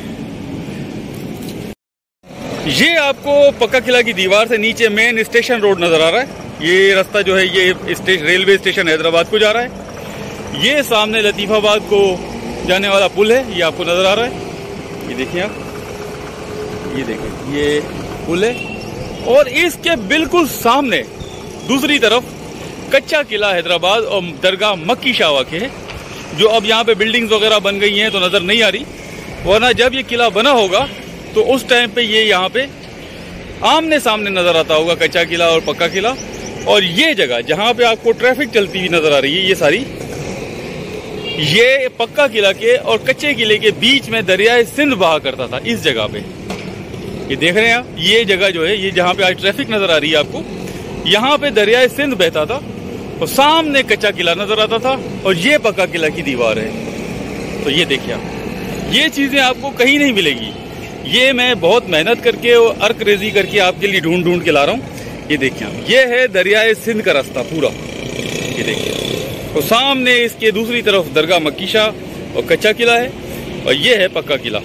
Speaker 1: ये आपको पक्का किला की दीवार से नीचे मेन स्टेशन रोड नजर आ रहा है। ये रास्ता जो है ये रेलवे स्टेशन हैदराबाद को जा रहा है। ये सामने लतीफाबाद को जाने वाला पुल है, ये आपको नजर आ रहा है। ये देखिए आप, ये देखिए, ये पुल है और इसके बिल्कुल सामने दूसरी तरफ कच्चा किला हैदराबाद और दरगाह मक्की शाह वाक़ है, जो अब यहाँ पे बिल्डिंग्स वगैरह बन गई हैं तो नजर नहीं आ रही, वरना जब ये किला बना होगा तो उस टाइम पे ये यहाँ पे आमने सामने नजर आता होगा, कच्चा किला और पक्का किला। और ये जगह जहाँ पे आपको ट्रैफिक चलती हुई नजर आ रही है, ये सारी, ये पक्का किला के और कच्चे किले के बीच में दरियाए सिंध बहा करता था। इस जगह पे ये देख रहे हैं आप, ये जगह जो है, ये जहाँ पे आज ट्रैफिक नजर आ रही है आपको, यहाँ पे दरियाए सिंध बहता था और सामने कच्चा किला नजर आता था और ये पक्का किला की दीवार है। तो ये देखिए आप, ये चीजें आपको कहीं नहीं मिलेगी। ये मैं बहुत मेहनत करके और अर्क रेजी करके आपके लिए ढूंढ ढूंढ के ला रहा हूँ। ये देखिए आप, ये है दरियाए सिंध का रास्ता पूरा। ये देखिए, तो सामने इसके दूसरी तरफ दरगाह मक्की शाह और कच्चा किला है और ये है पक्का किला।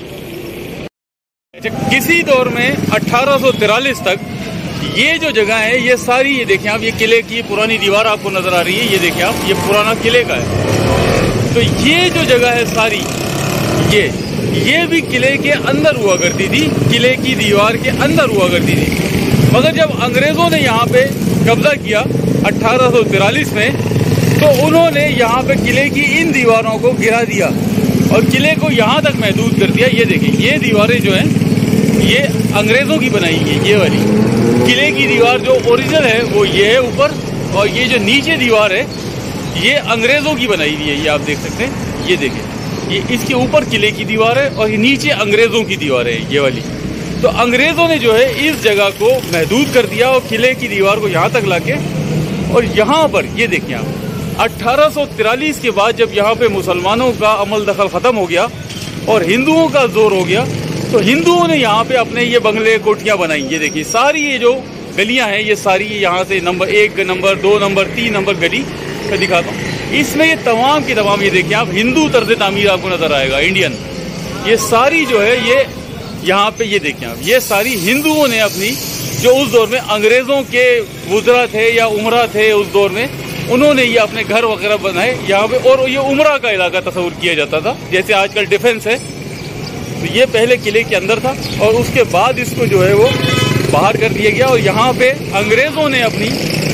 Speaker 1: किसी दौर में 1843 तक ये जो जगह है ये सारी, ये देखिए आप, ये किले की पुरानी दीवार आपको नजर आ रही है। ये देखिए आप, ये पुराना किले का है। तो ये जो जगह है सारी, ये भी किले के अंदर हुआ करती थी, किले की दीवार के अंदर हुआ करती थी। मगर जब अंग्रेजों ने यहाँ पे कब्जा किया 1843 में, तो उन्होंने यहाँ पे किले की इन दीवारों को गिरा दिया और किले को यहाँ तक महदूद कर दिया। ये देखिए, ये दीवारें जो हैं ये अंग्रेजों की बनाई है। ये वाली किले की दीवार जो ओरिजिनल है वो ये है ऊपर, और ये जो नीचे दीवार है ये अंग्रेजों की बनाई हुई है। ये आप देख सकते हैं, ये देखिए, ये इसके ऊपर किले की दीवार है और ये नीचे अंग्रेजों की दीवार है, ये वाली। तो अंग्रेजों ने जो है इस जगह को महदूद कर दिया और किले की दीवार को यहाँ तक लाके, और यहाँ पर ये देखिए आप, 1843 के बाद जब यहाँ पे मुसलमानों का अमल दखल खत्म हो गया और हिंदुओं का जोर हो गया, तो हिंदुओं ने यहाँ पे अपने ये बंगले कोठियाँ बनाई। ये देखिए, सारी ये जो गलियाँ हैं ये सारी यहाँ से नंबर 1, नंबर 2, नंबर 3 नंबर गली मैं दिखाता हूँ। इसमें ये तमाम की तमाम, ये देखिए आप, हिंदू तर्ज तामीर आपको नजर आएगा, इंडियन। ये सारी जो है ये यहाँ पे, ये देखिए आप, ये सारी हिंदुओं ने अपनी, जो उस दौर में अंग्रेजों के वुज़रा थे या उमरा थे उस दौर में, उन्होंने ये अपने घर वगैरह बनाए यहाँ पे। और ये उमरा का इलाका तस्वुर किया जाता था, जैसे आजकल डिफेंस है। तो ये पहले किले के अंदर था और उसके बाद इसको जो है वो बाहर कर दिया गया और यहाँ पे अंग्रेजों ने अपनी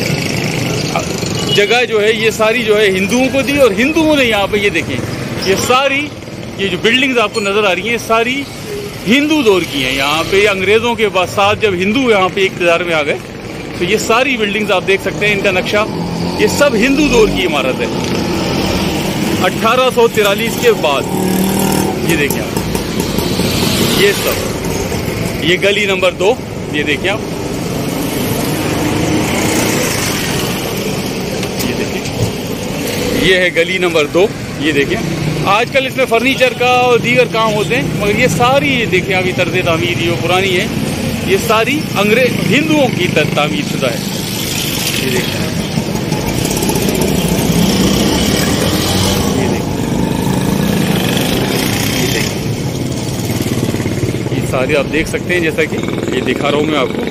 Speaker 1: जगह जो है ये सारी जो है हिंदुओं को दी। और हिंदुओं ने यहाँ पे, ये देखें, ये सारी ये जो बिल्डिंग्स आपको नजर आ रही हैं सारी हिंदू दौर की हैं। यहाँ पे अंग्रेजों के बाद साथ जब हिंदू यहाँ पे इक़्तिदार में आ गए तो ये सारी बिल्डिंग्स आप देख सकते हैं, इनका नक्शा, ये सब हिंदू दौर की इमारत है 1843 के बाद। ये देखिए आप, ये सब, ये गली नंबर 2, ये देखिए आप, ये देखिए, ये है गली नंबर 2। ये देखिए, आजकल इसमें फर्नीचर का और दीगर काम होते हैं, मगर ये सारी, ये देखिए अभी तर्ज तामीर जो पुरानी है, ये सारी अंग्रेज हिंदुओं की तामीर शुदा है। ये देखिए, सारे आप देख सकते हैं, जैसा कि ये दिखा रहा हूं मैं आपको।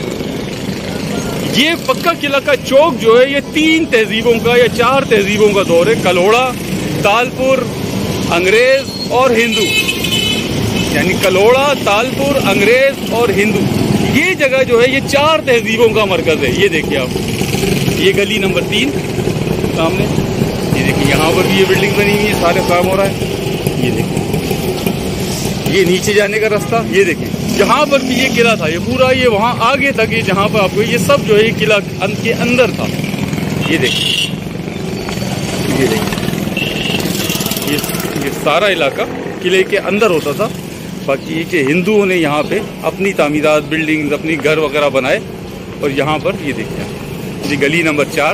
Speaker 1: ये पक्का किला का चौक जो है ये 3 तहजीबों का या 4 तहजीबों का दौर है, कल्होड़ा, तालपुर, अंग्रेज और हिंदू। यानी कल्होड़ा, तालपुर, अंग्रेज और हिंदू, ये जगह जो है ये 4 तहजीबों का मरकज है। ये देखिए आप, ये गली नंबर 3 सामने, ये देखिए यहाँ पर भी ये बिल्डिंग बनी हुई है, सारे काम हो रहा है। ये देखिए, ये नीचे जाने का रास्ता, ये देखिए यहाँ पर भी ये किला था, ये पूरा ये वहाँ आगे तक ये जहाँ पर आपको ये सब जो है ये किला के अंदर था। ये देखिए, ये देखिए, ये सारा इलाका किले के अंदर होता था। बाकी ये कि हिंदुओं ने यहाँ पे अपनी तामीरात, बिल्डिंग्स, अपनी घर वगैरह बनाए। और यहाँ पर ये देखिए, ये गली नंबर 4,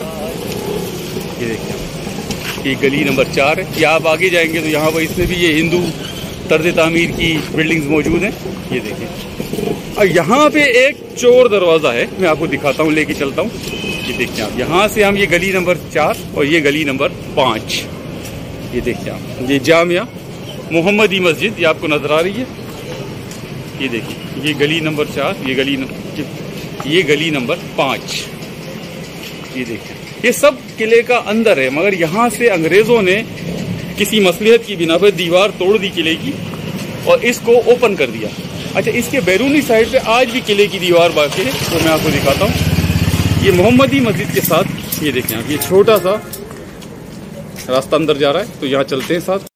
Speaker 1: ये देखिए, ये गली नंबर 4 है। ये आप आगे जाएंगे तो यहाँ पर इसमें भी ये हिंदू तर्ज तामीर की बिल्डिंग्स मौजूद हैं। ये देखिए, और यहाँ पे एक चोर दरवाज़ा है, मैं आपको दिखाता हूँ, लेके चलता हूँ। ये देखिए आप, यहाँ से हम ये गली नंबर 4 और ये गली नंबर 5, ये देखिए आप, ये जामिया मोहम्मदी मस्जिद ये आपको नजर आ रही है। ये देखिए, ये गली नंबर 4, ये गली नंबर 5, ये देखिए, ये सब किले का अंदर है। मगर यहाँ से अंग्रेजों ने किसी मसलिहत की बिना पर दीवार तोड़ दी किले की और इसको ओपन कर दिया। अच्छा, इसके बैरूनी साइड पे आज भी किले की दीवार बाकी है, तो मैं आपको दिखाता हूँ। ये मोहम्मदी मस्जिद के साथ ये देखें आप, ये छोटा सा रास्ता अंदर जा रहा है, तो यहाँ चलते हैं साथ।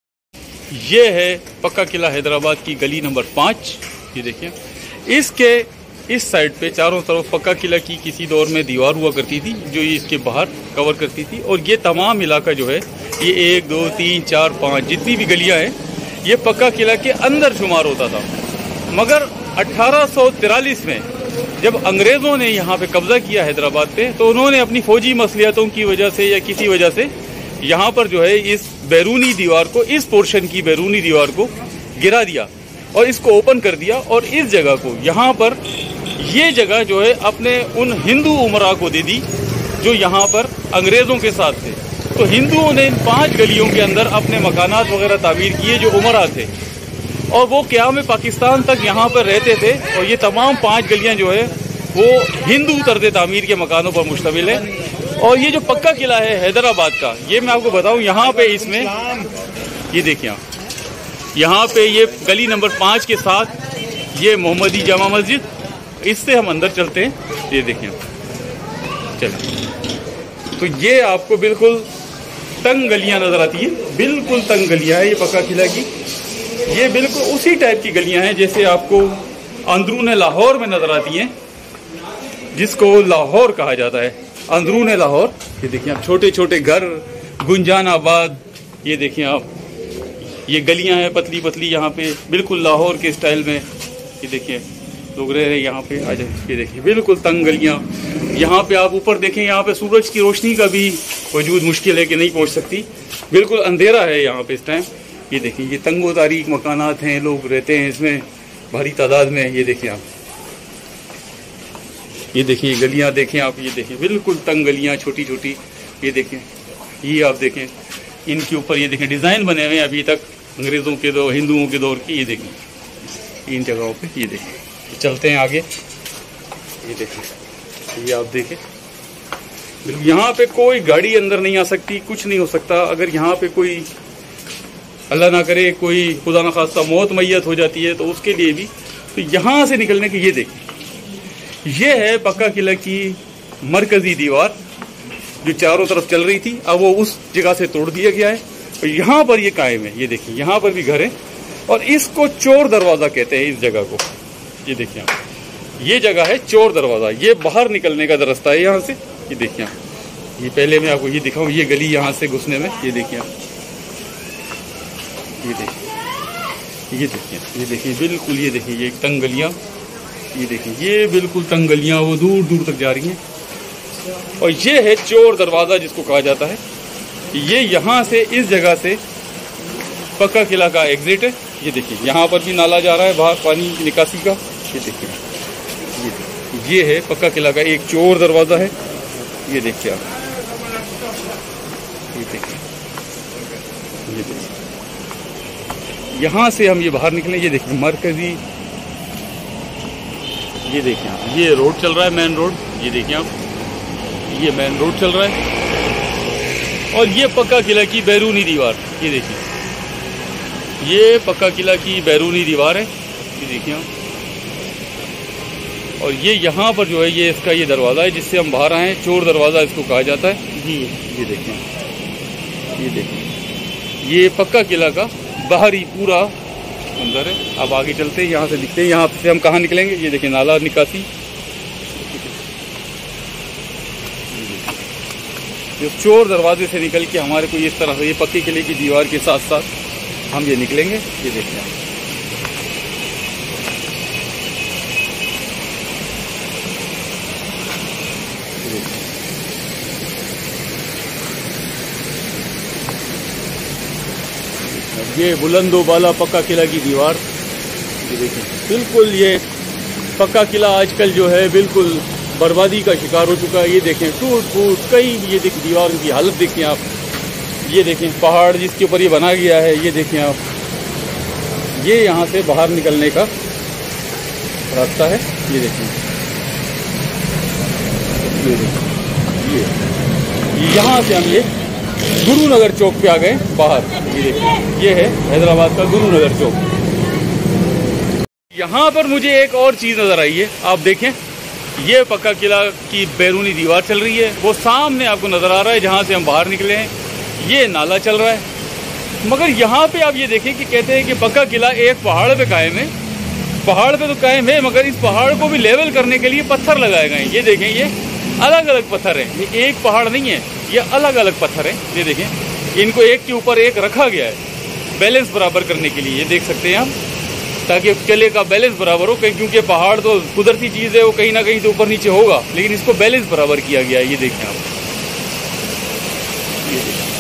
Speaker 1: ये है पक्का किला हैदराबाद की गली नंबर 5। ये देखिए, इसके इस साइड पे चारों तरफ पक्का किला की किसी दौर में दीवार हुआ करती थी जो ये इसके बाहर कवर करती थी। और ये तमाम इलाका जो है ये 1, 2, 3, 4, 5 जितनी भी गलियां हैं ये पक्का किला के अंदर शुमार होता था। मगर 1843 में जब अंग्रेजों ने यहाँ पे कब्जा किया हैदराबाद पे, तो उन्होंने अपनी फौजी मसलियतों की वजह से या किसी वजह से यहाँ पर जो है इस बैरूनी दीवार को, इस पोर्शन की बैरूनी दीवार को गिरा दिया और इसको ओपन कर दिया। और इस जगह को, यहाँ पर ये जगह जो है अपने उन हिंदू उमरा को दे दी जो यहाँ पर अंग्रेजों के साथ थे। तो हिंदुओं ने इन 5 गलियों के अंदर अपने मकानात वगैरह तामीर किए जो उमरा थे, और वो क़याम पाकिस्तान तक यहाँ पर रहते थे। और ये तमाम 5 गलियाँ जो है वो हिंदू तर्ज तामीर के मकानों पर मुश्तमिल है। और ये जो पक्का किला है हैदराबाद का, ये मैं आपको बताऊं, यहाँ पे इसमें ये देखिए आप, यहाँ पे ये गली नंबर 5 के साथ ये मोहम्मदी जामा मस्जिद, इससे हम अंदर चलते हैं। ये देखिए चलिए, तो ये आपको बिल्कुल तंग गलियां नजर आती है, बिल्कुल तंग गलियां है ये पक्का किला की। ये बिल्कुल उसी टाइप की गलियां हैं जैसे आपको अंदरून लाहौर में नजर आती हैं, जिसको लाहौर कहा जाता है, अंदरून लाहौर। ये देखिए आप, छोटे छोटे घर, गुंजान आबाद, ये देखिए आप, ये गलियां हैं पतली पतली यहाँ पे, बिल्कुल लाहौर के स्टाइल में। ये देखिए लोग रह रहे हैं यहाँ पे, आ जाए। ये देखिए बिल्कुल तंग गलियां। यहाँ पे आप ऊपर देखें, यहाँ पे सूरज की रोशनी का भी वजूद मुश्किल है कि नहीं पहुँच सकती, बिल्कुल अंधेरा है यहाँ पे इस टाइम। ये देखिए, ये तंगो तारीक मकानात हैं, लोग रहते हैं इसमें भारी तादाद में। ये देखिए आप, ये देखिए गलियां देखें आप, ये देखिए बिल्कुल तंग गलियां, छोटी छोटी। ये देखें, ये आप देखें, इनके ऊपर ये देखें डिज़ाइन बने हुए हैं अभी तक अंग्रेज़ों के दौर, हिंदुओं के दौर की। ये देखें इन जगहों पे, ये देखें। चलते हैं आगे, ये देखें, ये आप देखें, यहाँ पे कोई गाड़ी अंदर नहीं आ सकती, कुछ नहीं हो सकता। अगर यहाँ पे कोई अल्लाह ना करे कोई खुदा न खास्ता मौत मैयत हो जाती है तो उसके लिए भी, तो यहाँ से निकलने की, ये देखें, ये है पक्का किला की मरकजी दीवार जो चारों तरफ चल रही थी। अब वो उस जगह से तोड़ दिया गया है और यहाँ पर ये कायम है। ये देखिए, यहाँ पर भी घर है और इसको चोर दरवाज़ा कहते हैं इस जगह को। ये देखिए आप, ये जगह है चोर दरवाज़ा, ये बाहर निकलने का रास्ता है यहाँ से। ये देखिए आप, ये पहले मैं आपको ये दिखाऊँ, ये गली यहाँ से घुसने में। ये देखिए आप, ये देखिए, ये देखिए, ये देखिए बिल्कुल, ये देखिए ये तंग गलियाँ, ये देखिए ये बिल्कुल तंग गलियाँ वो दूर दूर तक जा रही हैं। और ये है चोर दरवाज़ा जिसको कहा जाता है। ये यहाँ से, इस जगह से पक्का किला का एग्जिट है। ये देखिए, यहाँ पर भी नाला जा रहा है बाहर पानी की निकासी का। ये देखिए, ये है पक्का किला का एक चोर दरवाज़ा है। ये देखिए आप, ये देखिए, ये देखिए, यहाँ से हम ये बाहर निकले। ये देखिए मरकजी, ये देखिए आप, ये रोड चल रहा है, मेन रोड। ये देखिए आप, ये मेन रोड चल रहा है। और ये पक्का किला की बैरूनी दीवार, ये देखिए, ये पक्का किला की बैरूनी दीवार है। ये देखिए आप, और ये यहाँ पर जो है ये इसका ये दरवाज़ा है जिससे हम बाहर आए, चोर दरवाज़ा इसको कहा जाता है जी। ये देखिए, ये देखिए, ये पक्का किला का बाहरी पूरा अंदर है। अब आगे चलते हैं, यहाँ से दिखते हैं, यहाँ से हम कहाँ निकलेंगे। ये देखिए नाला निकासी, इस चोर दरवाजे से निकल के हमारे को इस तरह ये पक्के किले की दीवार के साथ साथ हम ये निकलेंगे। ये देखिए ये बुलंदो बाला पक्का किला की दीवार। ये देखिए बिल्कुल ये पक्का किला आजकल जो है बिल्कुल बर्बादी का शिकार हो चुका है। ये देखें टूट फूट कई, ये देखिए दीवार की हालत देखें आप। ये देखें पहाड़ जिसके ऊपर ये बना गया है, ये देखें आप। ये यहाँ से बाहर निकलने का रास्ता है। ये देखें, ये यहाँ से हम ये गुरुनगर चौक पे आ गए बाहर। ये देखिए ये है हैदराबाद का गुरुनगर चौक। यहाँ पर मुझे एक और चीज़ नज़र आई है, आप देखें ये पक्का किला की बैरूनी दीवार चल रही है, वो सामने आपको नज़र आ रहा है जहाँ से हम बाहर निकले हैं। ये नाला चल रहा है, मगर यहाँ पे आप ये देखें कि कहते हैं कि पक्का किला एक पहाड़ पे कायम है। पहाड़ पे तो कायम है, मगर इस पहाड़ को भी लेवल करने के लिए पत्थर लगाए गए हैं। ये देखें ये अलग अलग पत्थर हैं, ये एक पहाड़ नहीं है, ये अलग अलग पत्थर हैं। ये देखें इनको एक के ऊपर एक रखा गया है बैलेंस बराबर करने के लिए। ये देख सकते हैं आप, ताकि किले का बैलेंस बराबर हो, क्योंकि पहाड़ तो कुदरती चीज़ है, वो कहीं ना कहीं से ऊपर नीचे होगा, लेकिन इसको बैलेंस बराबर किया गया है। ये देखें आप, ये देखें